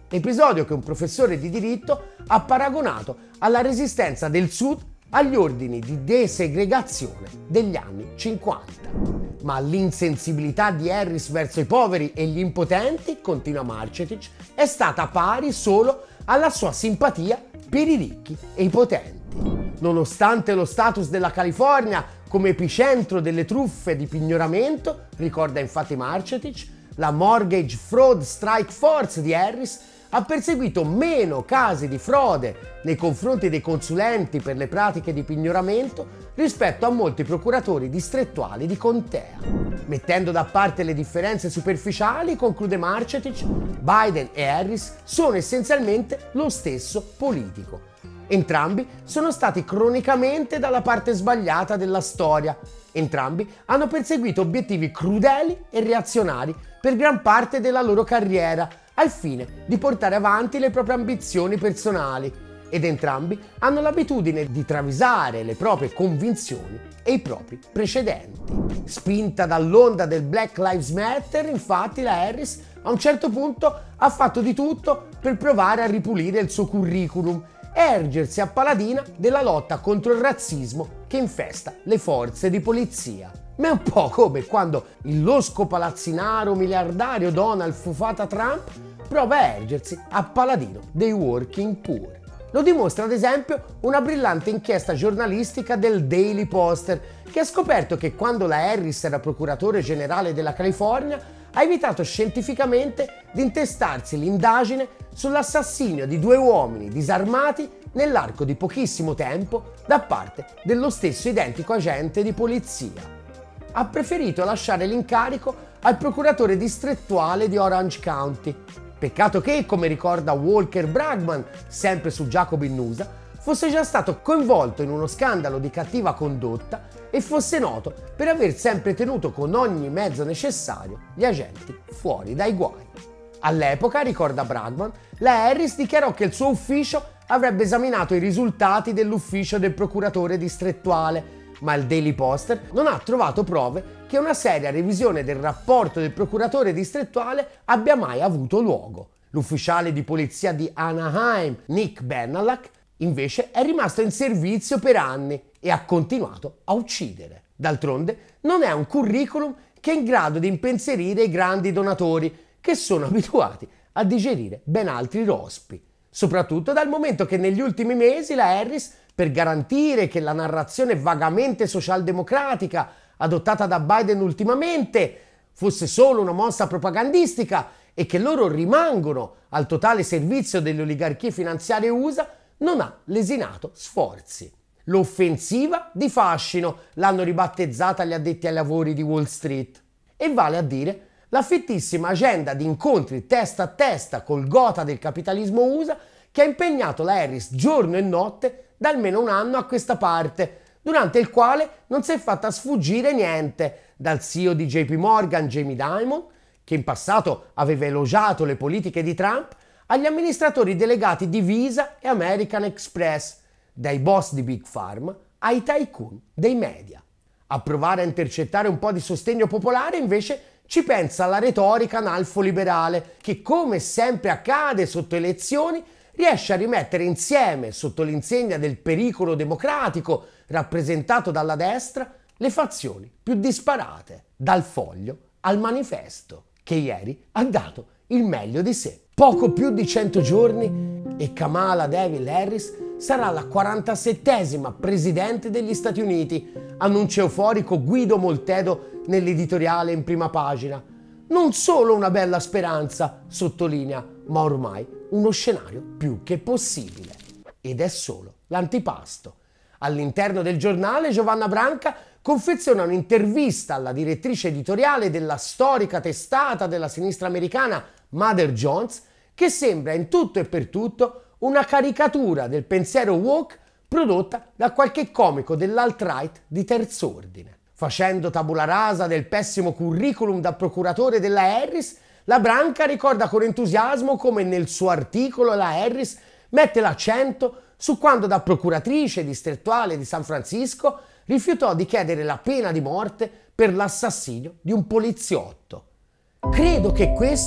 episodio che un professore di diritto ha paragonato alla resistenza del Sud agli ordini di desegregazione degli anni cinquanta. Ma l'insensibilità di Harris verso i poveri e gli impotenti, continua Marcetic, è stata pari solo alla sua simpatia per i ricchi e i potenti. Nonostante lo status della California come epicentro delle truffe di pignoramento, ricorda infatti Marcetic, la Mortgage Fraud Strike Force di Harris ha perseguito meno casi di frode nei confronti dei consulenti per le pratiche di pignoramento rispetto a molti procuratori distrettuali di contea. Mettendo da parte le differenze superficiali, conclude Marcetic, Biden e Harris sono essenzialmente lo stesso politico. Entrambi sono stati cronicamente dalla parte sbagliata della storia. Entrambi hanno perseguito obiettivi crudeli e reazionari per gran parte della loro carriera, al fine di portare avanti le proprie ambizioni personali, ed entrambi hanno l'abitudine di travisare le proprie convinzioni e i propri precedenti. Spinta dall'onda del Black Lives Matter, infatti, la Harris a un certo punto ha fatto di tutto per provare a ripulire il suo curriculum e ergersi a paladina della lotta contro il razzismo che infesta le forze di polizia. Ma è un po' come quando il losco palazzinaro miliardario Donald Fufata Trump prova a ergersi a paladino dei working poor. Lo dimostra ad esempio una brillante inchiesta giornalistica del Daily Poster, che ha scoperto che quando la Harris era procuratore generale della California ha evitato scientificamente di intestarsi l'indagine sull'assassinio di due uomini disarmati nell'arco di pochissimo tempo da parte dello stesso identico agente di polizia. Ha preferito lasciare l'incarico al procuratore distrettuale di Orange County. Peccato che, come ricorda Walker Bragman, sempre su Jacobin News, fosse già stato coinvolto in uno scandalo di cattiva condotta e fosse noto per aver sempre tenuto con ogni mezzo necessario gli agenti fuori dai guai. All'epoca, ricorda Bragman, la Harris dichiarò che il suo ufficio avrebbe esaminato i risultati dell'ufficio del procuratore distrettuale, ma il Daily Poster non ha trovato prove che una seria revisione del rapporto del procuratore distrettuale abbia mai avuto luogo. L'ufficiale di polizia di Anaheim, Nick Benalak, invece è rimasto in servizio per anni e ha continuato a uccidere. D'altronde non è un curriculum che è in grado di impensierire i grandi donatori, che sono abituati a digerire ben altri rospi. Soprattutto dal momento che negli ultimi mesi la Harris, per garantire che la narrazione vagamente socialdemocratica adottata da Biden ultimamente fosse solo una mossa propagandistica e che loro rimangono al totale servizio delle oligarchie finanziarie U S A, non ha lesinato sforzi. L'offensiva di fascino l'hanno ribattezzata gli addetti ai lavori di Wall Street. E vale a dire la fittissima agenda di incontri testa a testa col gotha del capitalismo U S A che ha impegnato la Harris giorno e notte da almeno un anno a questa parte, durante il quale non si è fatta sfuggire niente, dal C E O di J P Morgan Jamie Dimon, che in passato aveva elogiato le politiche di Trump, agli amministratori delegati di Visa e American Express, dai boss di Big Pharma ai tycoon dei media. A provare a intercettare un po' di sostegno popolare invece ci pensa la retorica analfo-liberale, che come sempre accade sotto elezioni riesce a rimettere insieme, sotto l'insegna del pericolo democratico rappresentato dalla destra, le fazioni più disparate, dal Foglio al Manifesto, che ieri ha dato il meglio di sé. Poco più di cento giorni e Kamala Devil Harris sarà la quarantasettesima presidente degli Stati Uniti, annuncia euforico Guido Moltedo nell'editoriale in prima pagina. Non solo una bella speranza, sottolinea, ma ormai uno scenario più che possibile. Ed è solo l'antipasto. All'interno del giornale Giovanna Branca confeziona un'intervista alla direttrice editoriale della storica testata della sinistra americana Mother Jones, che sembra in tutto e per tutto una caricatura del pensiero woke prodotta da qualche comico dell'alt-right di terz'ordine. Facendo tabula rasa del pessimo curriculum da procuratore della Harris, la Branca ricorda con entusiasmo come nel suo articolo la Harris mette l'accento su quando da procuratrice distrettuale di San Francisco rifiutò di chiedere la pena di morte per l'assassinio di un poliziotto. Credo che questo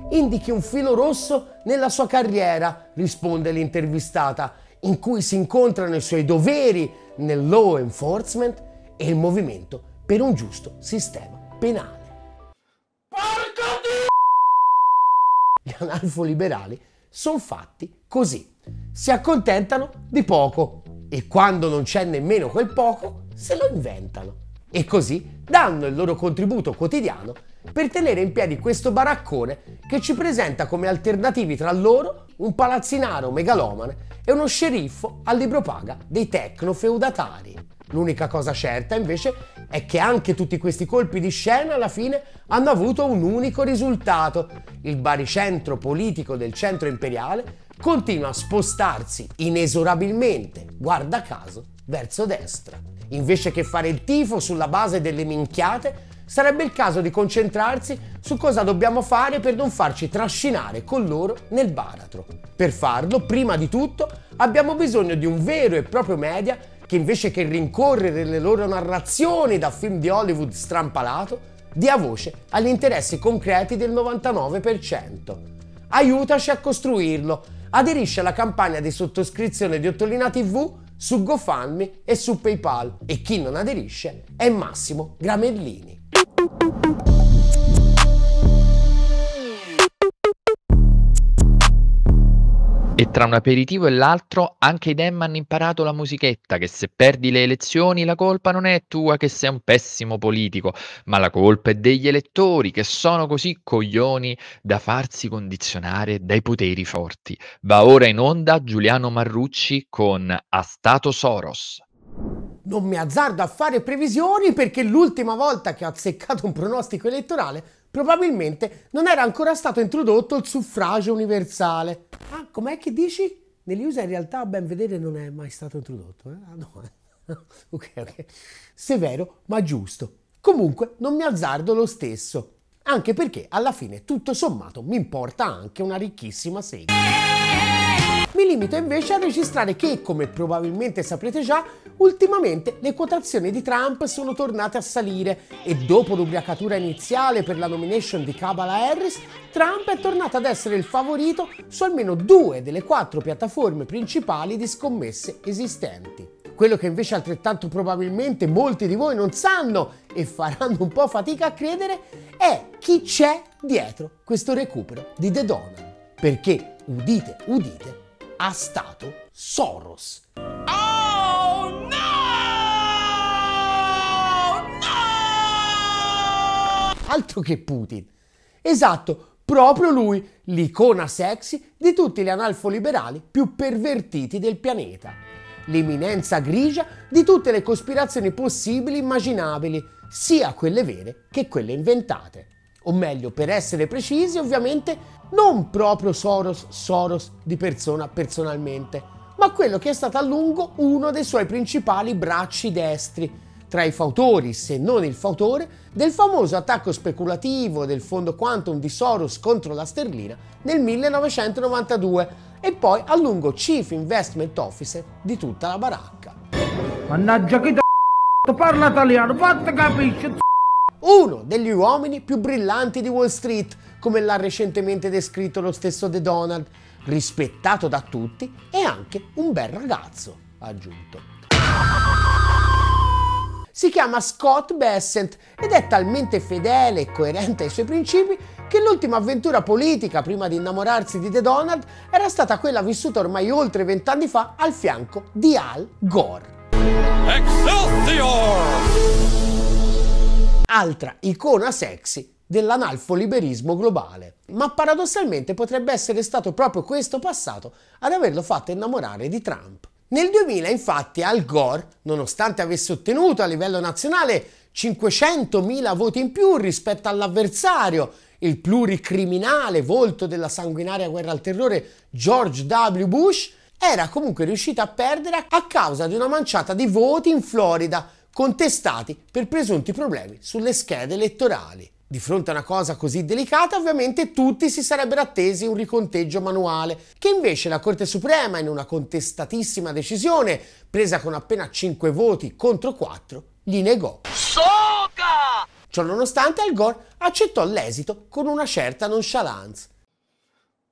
indichi un filo rosso nella sua carriera, risponde l'intervistata, in cui si incontrano i suoi doveri nel law enforcement e il movimento per un giusto sistema penale. Gli analfoliberali sono fatti così, si accontentano di poco e quando non c'è nemmeno quel poco se lo inventano e così danno il loro contributo quotidiano per tenere in piedi questo baraccone che ci presenta come alternativi tra loro un palazzinaro megalomane e uno sceriffo al libro paga dei tecnofeudatari. L'unica cosa certa invece è che anche tutti questi colpi di scena alla fine hanno avuto un unico risultato. Il baricentro politico del centro imperiale continua a spostarsi inesorabilmente, guarda caso, verso destra. Invece che fare il tifo sulla base delle minchiate, sarebbe il caso di concentrarsi su cosa dobbiamo fare per non farci trascinare con loro nel baratro. Per farlo, prima di tutto, abbiamo bisogno di un vero e proprio media che invece che rincorrere le loro narrazioni da film di Hollywood strampalato, dia voce agli interessi concreti del novantanove per cento. Aiutaci a costruirlo. Aderisci alla campagna di sottoscrizione di Ottolina tivù su GoFundMe e su PayPal e chi non aderisce è Massimo Gramellini. E tra un aperitivo e l'altro anche i Dem hanno imparato la musichetta, che se perdi le elezioni la colpa non è tua che sei un pessimo politico, ma la colpa è degli elettori che sono così coglioni da farsi condizionare dai poteri forti. Va ora in onda Giuliano Marrucci con A Stato Soros. Non mi azzardo a fare previsioni perché l'ultima volta che ho azzeccato un pronostico elettorale probabilmente non era ancora stato introdotto il suffragio universale. Ah, com'è che dici? Negli U S A in realtà a ben vedere non è mai stato introdotto. Eh? Ah, no. ok, ok. Severo, ma giusto. Comunque non mi azzardo lo stesso. Anche perché alla fine tutto sommato mi importa anche una ricchissima sega. Mi limito invece a registrare che, come probabilmente saprete già, ultimamente le quotazioni di Trump sono tornate a salire e dopo l'ubriacatura iniziale per la nomination di Kamala Harris, Trump è tornato ad essere il favorito su almeno due delle quattro piattaforme principali di scommesse esistenti. Quello che invece altrettanto probabilmente molti di voi non sanno e faranno un po' fatica a credere è chi c'è dietro questo recupero di The Donald. Perché, udite, udite, ha stato Soros. Oh no! No! Altro che Putin. Esatto, proprio lui, l'icona sexy di tutti gli analfoliberali più pervertiti del pianeta. L'eminenza grigia di tutte le cospirazioni possibili e immaginabili, sia quelle vere che quelle inventate. O meglio, per essere precisi, ovviamente, non proprio Soros Soros di persona personalmente, ma quello che è stato a lungo uno dei suoi principali bracci destri, tra i fautori, se non il fautore, del famoso attacco speculativo del fondo quantum di Soros contro la sterlina nel millenovecentonovantadue e poi a lungo Chief Investment Officer di tutta la baracca. Mannaggia chi t***o parla italiano, fate capisci? Uno degli uomini più brillanti di Wall Street, come l'ha recentemente descritto lo stesso The Donald, rispettato da tutti e anche un bel ragazzo, ha aggiunto. Si chiama Scott Bessent ed è talmente fedele e coerente ai suoi principi che l'ultima avventura politica prima di innamorarsi di The Donald era stata quella vissuta ormai oltre vent'anni fa al fianco di Al Gore. Excelsior! Altra icona sexy dell'analfoliberismo globale. Ma paradossalmente potrebbe essere stato proprio questo passato ad averlo fatto innamorare di Trump. Nel duemila, infatti, Al Gore, nonostante avesse ottenuto a livello nazionale cinquecentomila voti in più rispetto all'avversario, il pluricriminale volto della sanguinaria guerra al terrore George W. Bush, era comunque riuscito a perdere a causa di una manciata di voti in Florida, contestati per presunti problemi sulle schede elettorali. Di fronte a una cosa così delicata, ovviamente tutti si sarebbero attesi un riconteggio manuale, che invece la Corte Suprema, in una contestatissima decisione, presa con appena cinque voti contro quattro, gli negò. Soca! Ciononostante, Al Gore accettò l'esito con una certa nonchalance.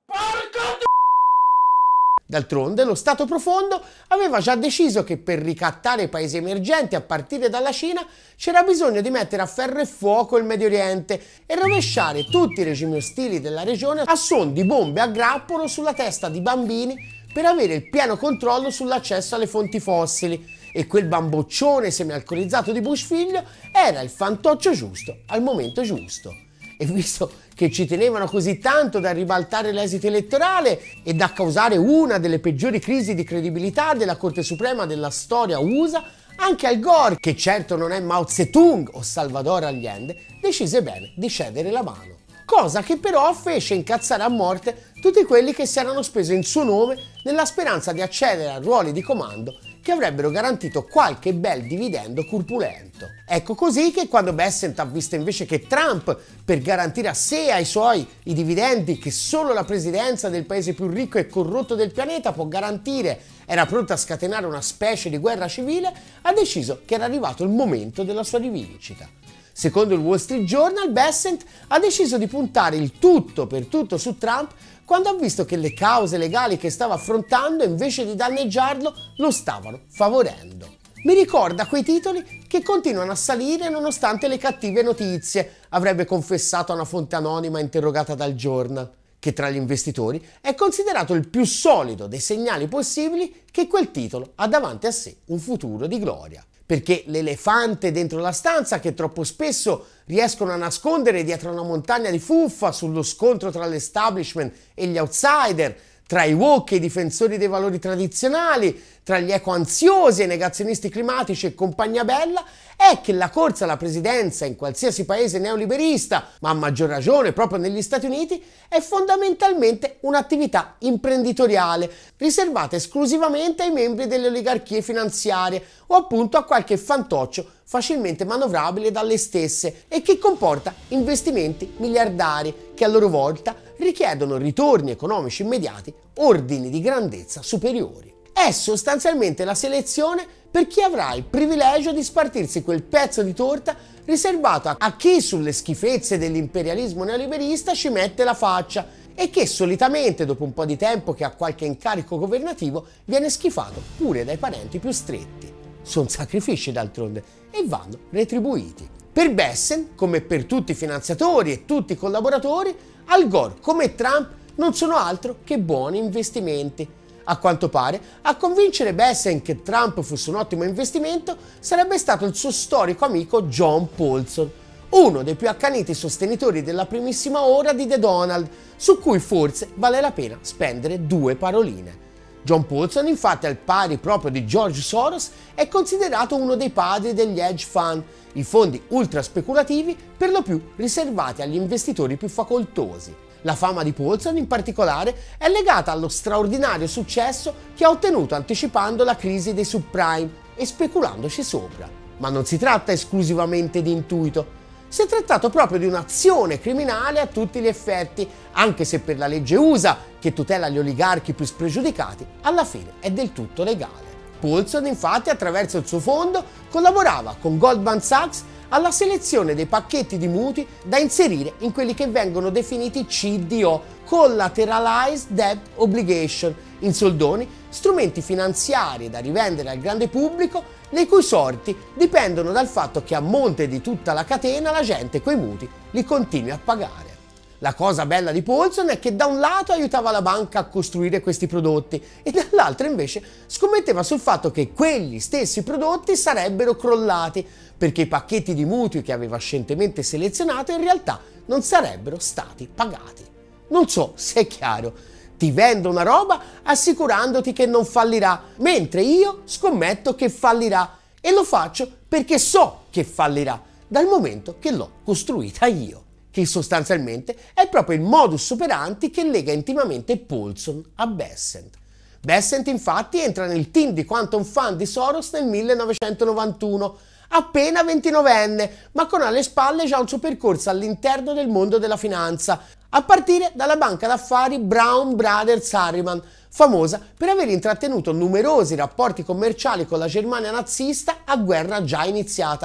D'altronde lo Stato profondo aveva già deciso che per ricattare i paesi emergenti a partire dalla Cina c'era bisogno di mettere a ferro e fuoco il Medio Oriente e rovesciare tutti i regimi ostili della regione a suon di bombe a grappolo sulla testa di bambini per avere il pieno controllo sull'accesso alle fonti fossili. E quel bamboccione semialcolizzato di Bush figlio era il fantoccio giusto al momento giusto. E visto che ci tenevano così tanto da ribaltare l'esito elettorale e da causare una delle peggiori crisi di credibilità della Corte Suprema della storia U S A, anche Al Gore, che certo non è Mao Zedong o Salvador Allende, decise bene di cedere la mano. Cosa che però fece incazzare a morte tutti quelli che si erano spesi in suo nome nella speranza di accedere a ruoli di comando che avrebbero garantito qualche bel dividendo corpulento. Ecco così che quando Bessent ha visto invece che Trump, per garantire a sé e ai suoi i dividendi che solo la presidenza del paese più ricco e corrotto del pianeta può garantire, era pronto a scatenare una specie di guerra civile, ha deciso che era arrivato il momento della sua rivincita. Secondo il Wall Street Journal, Bessent ha deciso di puntare il tutto per tutto su Trump quando ha visto che le cause legali che stava affrontando, invece di danneggiarlo, lo stavano favorendo. Mi ricorda quei titoli che continuano a salire nonostante le cattive notizie, avrebbe confessato a una fonte anonima interrogata dal Journal, che tra gli investitori è considerato il più solido dei segnali possibili che quel titolo ha davanti a sé un futuro di gloria. Perché l'elefante dentro la stanza, che troppo spesso riescono a nascondere dietro una montagna di fuffa sullo scontro tra l'establishment e gli outsider, tra i woke e i difensori dei valori tradizionali, tra gli eco-ansiosi e i negazionisti climatici e compagnia bella, è che la corsa alla presidenza in qualsiasi paese neoliberista, ma a maggior ragione proprio negli Stati Uniti, è fondamentalmente un'attività imprenditoriale, riservata esclusivamente ai membri delle oligarchie finanziarie o appunto a qualche fantoccio facilmente manovrabile dalle stesse e che comporta investimenti miliardari che a loro volta richiedono ritorni economici immediati, ordini di grandezza superiori. È sostanzialmente la selezione per chi avrà il privilegio di spartirsi quel pezzo di torta riservato a chi sulle schifezze dell'imperialismo neoliberista ci mette la faccia e che solitamente dopo un po' di tempo che ha qualche incarico governativo viene schifato pure dai parenti più stretti. Sono sacrifici d'altronde e vanno retribuiti. Per Bessent, come per tutti i finanziatori e tutti i collaboratori, Al Gore come Trump non sono altro che buoni investimenti. A quanto pare, a convincere Bessent che Trump fosse un ottimo investimento sarebbe stato il suo storico amico John Paulson, uno dei più accaniti sostenitori della primissima ora di The Donald, su cui forse vale la pena spendere due paroline. John Paulson, infatti, al pari proprio di George Soros, è considerato uno dei padri degli hedge fund, i fondi ultra speculativi per lo più riservati agli investitori più facoltosi. La fama di Paulson, in particolare, è legata allo straordinario successo che ha ottenuto anticipando la crisi dei subprime e speculandoci sopra. Ma non si tratta esclusivamente di intuito. Si è trattato proprio di un'azione criminale a tutti gli effetti, anche se per la legge U S A, che tutela gli oligarchi più spregiudicati, alla fine è del tutto legale. Paulson, infatti, attraverso il suo fondo, collaborava con Goldman Sachs alla selezione dei pacchetti di mutui da inserire in quelli che vengono definiti C D O, Collateralized Debt Obligation, in soldoni, strumenti finanziari da rivendere al grande pubblico, le cui sorti dipendono dal fatto che a monte di tutta la catena la gente coi mutui li continui a pagare. La cosa bella di Paulson è che da un lato aiutava la banca a costruire questi prodotti e dall'altro invece scommetteva sul fatto che quegli stessi prodotti sarebbero crollati, perché i pacchetti di mutui che aveva scientemente selezionato in realtà non sarebbero stati pagati. Non so se è chiaro. Ti vendo una roba assicurandoti che non fallirà, mentre io scommetto che fallirà e lo faccio perché so che fallirà, dal momento che l'ho costruita io, che sostanzialmente è proprio il modus operandi che lega intimamente Paulson a Bessent. Bessent infatti entra nel team di Quantum Fund di Soros nel millenovecentonovantuno, appena ventinovenne, ma con alle spalle già un suo percorso all'interno del mondo della finanza, a partire dalla banca d'affari Brown Brothers Harriman, famosa per aver intrattenuto numerosi rapporti commerciali con la Germania nazista a guerra già iniziata,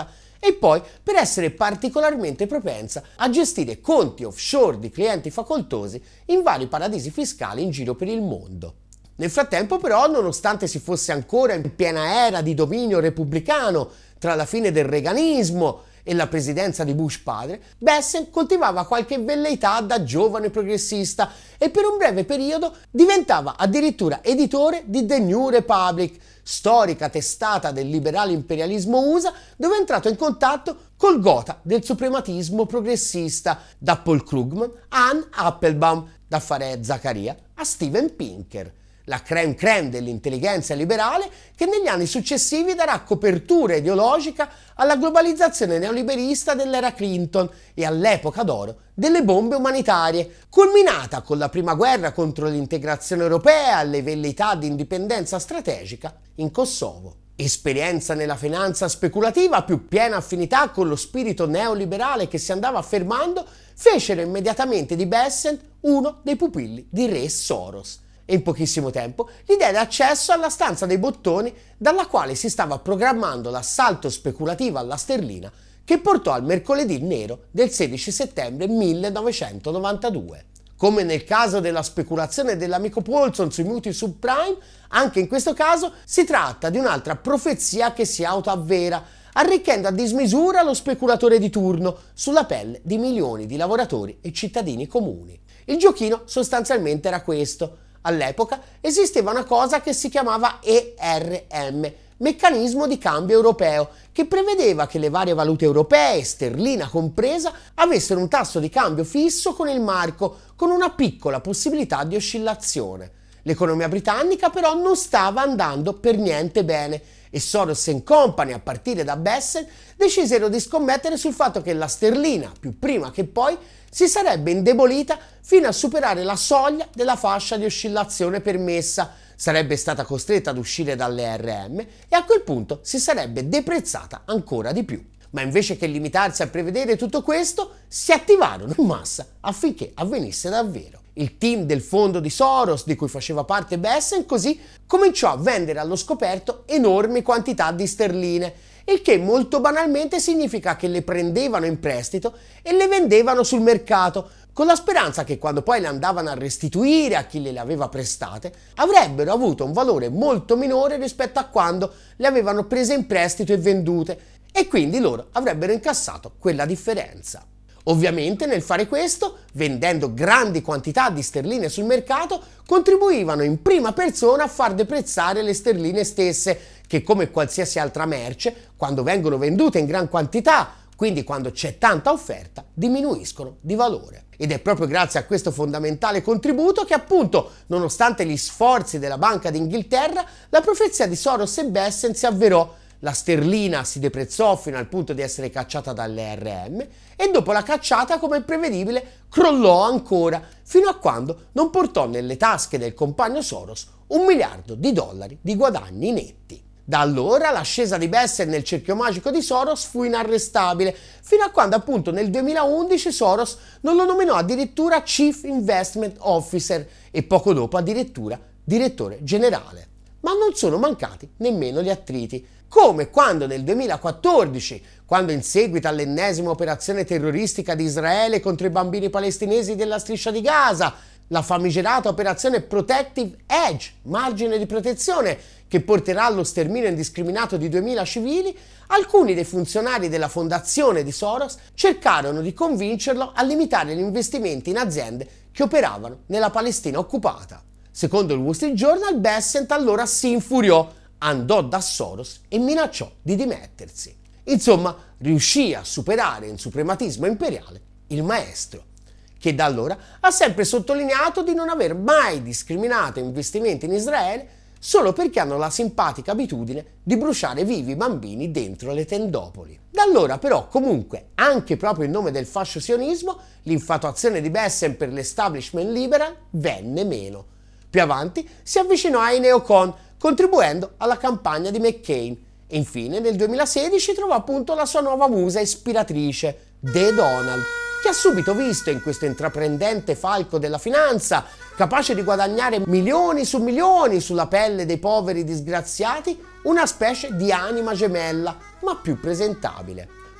e poi per essere particolarmente propensa a gestire conti offshore di clienti facoltosi in vari paradisi fiscali in giro per il mondo. Nel frattempo però, nonostante si fosse ancora in piena era di dominio repubblicano tra la fine del reaganismo e la presidenza di Bush padre, Bessent coltivava qualche velleità da giovane progressista e per un breve periodo diventava addirittura editore di The New Republic, storica testata del liberale imperialismo U S A, dove è entrato in contatto col gotha del suprematismo progressista, da Paul Krugman a Ann Applebaum, da Fareed Zakaria a Steven Pinker. La crème crème dell'intelligenza liberale che negli anni successivi darà copertura ideologica alla globalizzazione neoliberista dell'era Clinton e all'epoca d'oro delle bombe umanitarie, culminata con la prima guerra contro l'integrazione europea e le velleità di indipendenza strategica in Kosovo. Esperienza nella finanza speculativa, più piena affinità con lo spirito neoliberale che si andava affermando, fecero immediatamente di Bessent uno dei pupilli di Re Soros. E in pochissimo tempo gli diede accesso alla stanza dei bottoni dalla quale si stava programmando l'assalto speculativo alla sterlina che portò al mercoledì nero del sedici settembre millenovecentonovantadue. Come nel caso della speculazione dell'amico Paulson sui mutui subprime, anche in questo caso si tratta di un'altra profezia che si autoavvera, arricchendo a dismisura lo speculatore di turno sulla pelle di milioni di lavoratori e cittadini comuni. Il giochino sostanzialmente era questo. All'epoca esisteva una cosa che si chiamava E R M, meccanismo di cambio europeo, che prevedeva che le varie valute europee, sterlina compresa, avessero un tasso di cambio fisso con il marco, con una piccola possibilità di oscillazione. L'economia britannica però non stava andando per niente bene e Soros and Company, a partire da Bessent, decisero di scommettere sul fatto che la sterlina, più prima che poi, si sarebbe indebolita fino a superare la soglia della fascia di oscillazione permessa, sarebbe stata costretta ad uscire dalle R M e a quel punto si sarebbe deprezzata ancora di più. Ma invece che limitarsi a prevedere tutto questo, si attivarono in massa affinché avvenisse davvero. Il team del fondo di Soros, di cui faceva parte Bessent, così cominciò a vendere allo scoperto enormi quantità di sterline, il che molto banalmente significa che le prendevano in prestito e le vendevano sul mercato, con la speranza che quando poi le andavano a restituire a chi le aveva prestate, avrebbero avuto un valore molto minore rispetto a quando le avevano prese in prestito e vendute, e quindi loro avrebbero incassato quella differenza. Ovviamente nel fare questo, vendendo grandi quantità di sterline sul mercato, contribuivano in prima persona a far deprezzare le sterline stesse, che come qualsiasi altra merce, quando vengono vendute in gran quantità, quindi quando c'è tanta offerta, diminuiscono di valore. Ed è proprio grazie a questo fondamentale contributo che appunto, nonostante gli sforzi della Banca d'Inghilterra, la profezia di Soros e Bessent si avverò. La sterlina si deprezzò fino al punto di essere cacciata dalle R M e dopo la cacciata, come prevedibile, crollò ancora, fino a quando non portò nelle tasche del compagno Soros un miliardo di dollari di guadagni netti. Da allora l'ascesa di Bessent nel cerchio magico di Soros fu inarrestabile, fino a quando appunto nel duemilaundici Soros non lo nominò addirittura Chief Investment Officer e poco dopo addirittura direttore generale. Ma non sono mancati nemmeno gli attriti, come quando nel duemilaquattordici, quando in seguito all'ennesima operazione terroristica di Israele contro i bambini palestinesi della striscia di Gaza, la famigerata operazione Protective Edge, margine di protezione, che porterà allo sterminio indiscriminato di duemila civili, alcuni dei funzionari della fondazione di Soros cercarono di convincerlo a limitare gli investimenti in aziende che operavano nella Palestina occupata. Secondo il Wall Street Journal, Bessent allora si infuriò, andò da Soros e minacciò di dimettersi. Insomma, riuscì a superare in suprematismo imperiale il maestro, che da allora ha sempre sottolineato di non aver mai discriminato investimenti in Israele solo perché hanno la simpatica abitudine di bruciare vivi bambini dentro le tendopoli. Da allora però, comunque, anche proprio in nome del fascio sionismo, l'infatuazione di Bessent per l'establishment liberal venne meno. Più avanti si avvicinò ai neocon, contribuendo alla campagna di McCain, e infine nel duemilasedici trovò appunto la sua nuova musa ispiratrice, The Donald, che ha subito visto in questo intraprendente falco della finanza, capace di guadagnare milioni su milioni sulla pelle dei poveri disgraziati, una specie di anima gemella, ma più presentabile.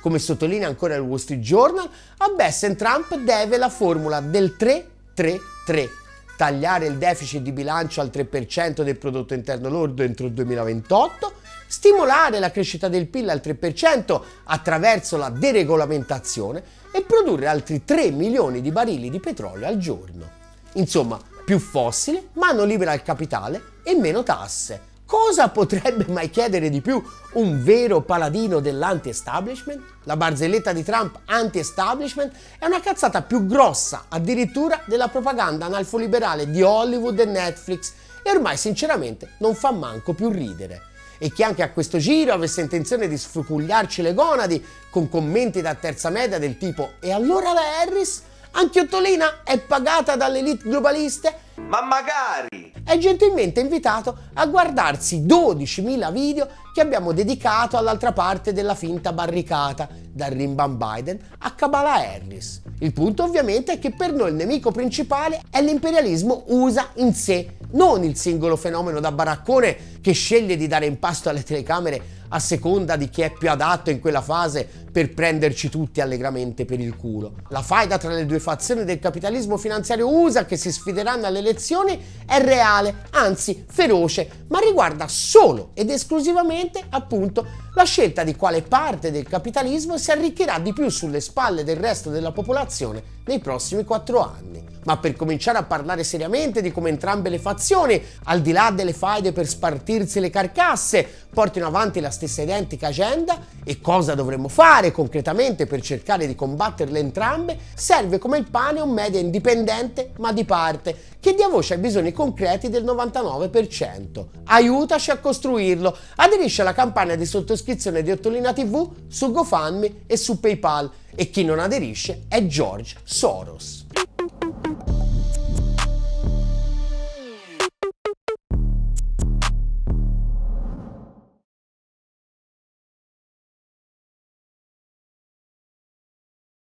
Come sottolinea ancora il Wall Street Journal, a Bessent Trump deve la formula del tre tre tre, tagliare il deficit di bilancio al tre per cento del prodotto interno lordo entro il duemilaventotto, stimolare la crescita del P I L al tre per cento attraverso la deregolamentazione e produrre altri tre milioni di barili di petrolio al giorno. Insomma, più fossile, mano libera al capitale e meno tasse. Cosa potrebbe mai chiedere di più un vero paladino dell'anti-establishment? La barzelletta di Trump anti-establishment è una cazzata più grossa addirittura della propaganda analfoliberale di Hollywood e Netflix e ormai sinceramente non fa manco più ridere. E chi anche a questo giro avesse intenzione di sfrucugliarci le gonadi con commenti da terza media del tipo «E allora la Harris? Anchiottolina è pagata dalle elite globaliste?» Ma magari! È gentilmente invitato a guardarsi dodicimila video che abbiamo dedicato all'altra parte della finta barricata, da Rimban Biden a Kamala Harris. Il punto ovviamente è che per noi il nemico principale è l'imperialismo U S A in sé, non il singolo fenomeno da baraccone che sceglie di dare in pasto alle telecamere a seconda di chi è più adatto in quella fase per prenderci tutti allegramente per il culo. La faida tra le due fazioni del capitalismo finanziario U S A che si sfideranno alle elezioni è reale, anzi feroce, ma riguarda solo ed esclusivamente, appunto, la scelta di quale parte del capitalismo si arricchirà di più sulle spalle del resto della popolazione nei prossimi quattro anni. Ma per cominciare a parlare seriamente di come entrambe le fazioni, al di là delle faide per spartirsi le carcasse, portino avanti la stessa identica agenda e cosa dovremmo fare concretamente per cercare di combatterle entrambe, serve come il pane un media indipendente ma di parte, che dia voce ai bisogni concreti del novantanove per cento. Aiutaci a costruirlo, aderisci alla campagna di sottoscrizione di Ottolina tivù su GoFundMe e su PayPal, e chi non aderisce è George Soros.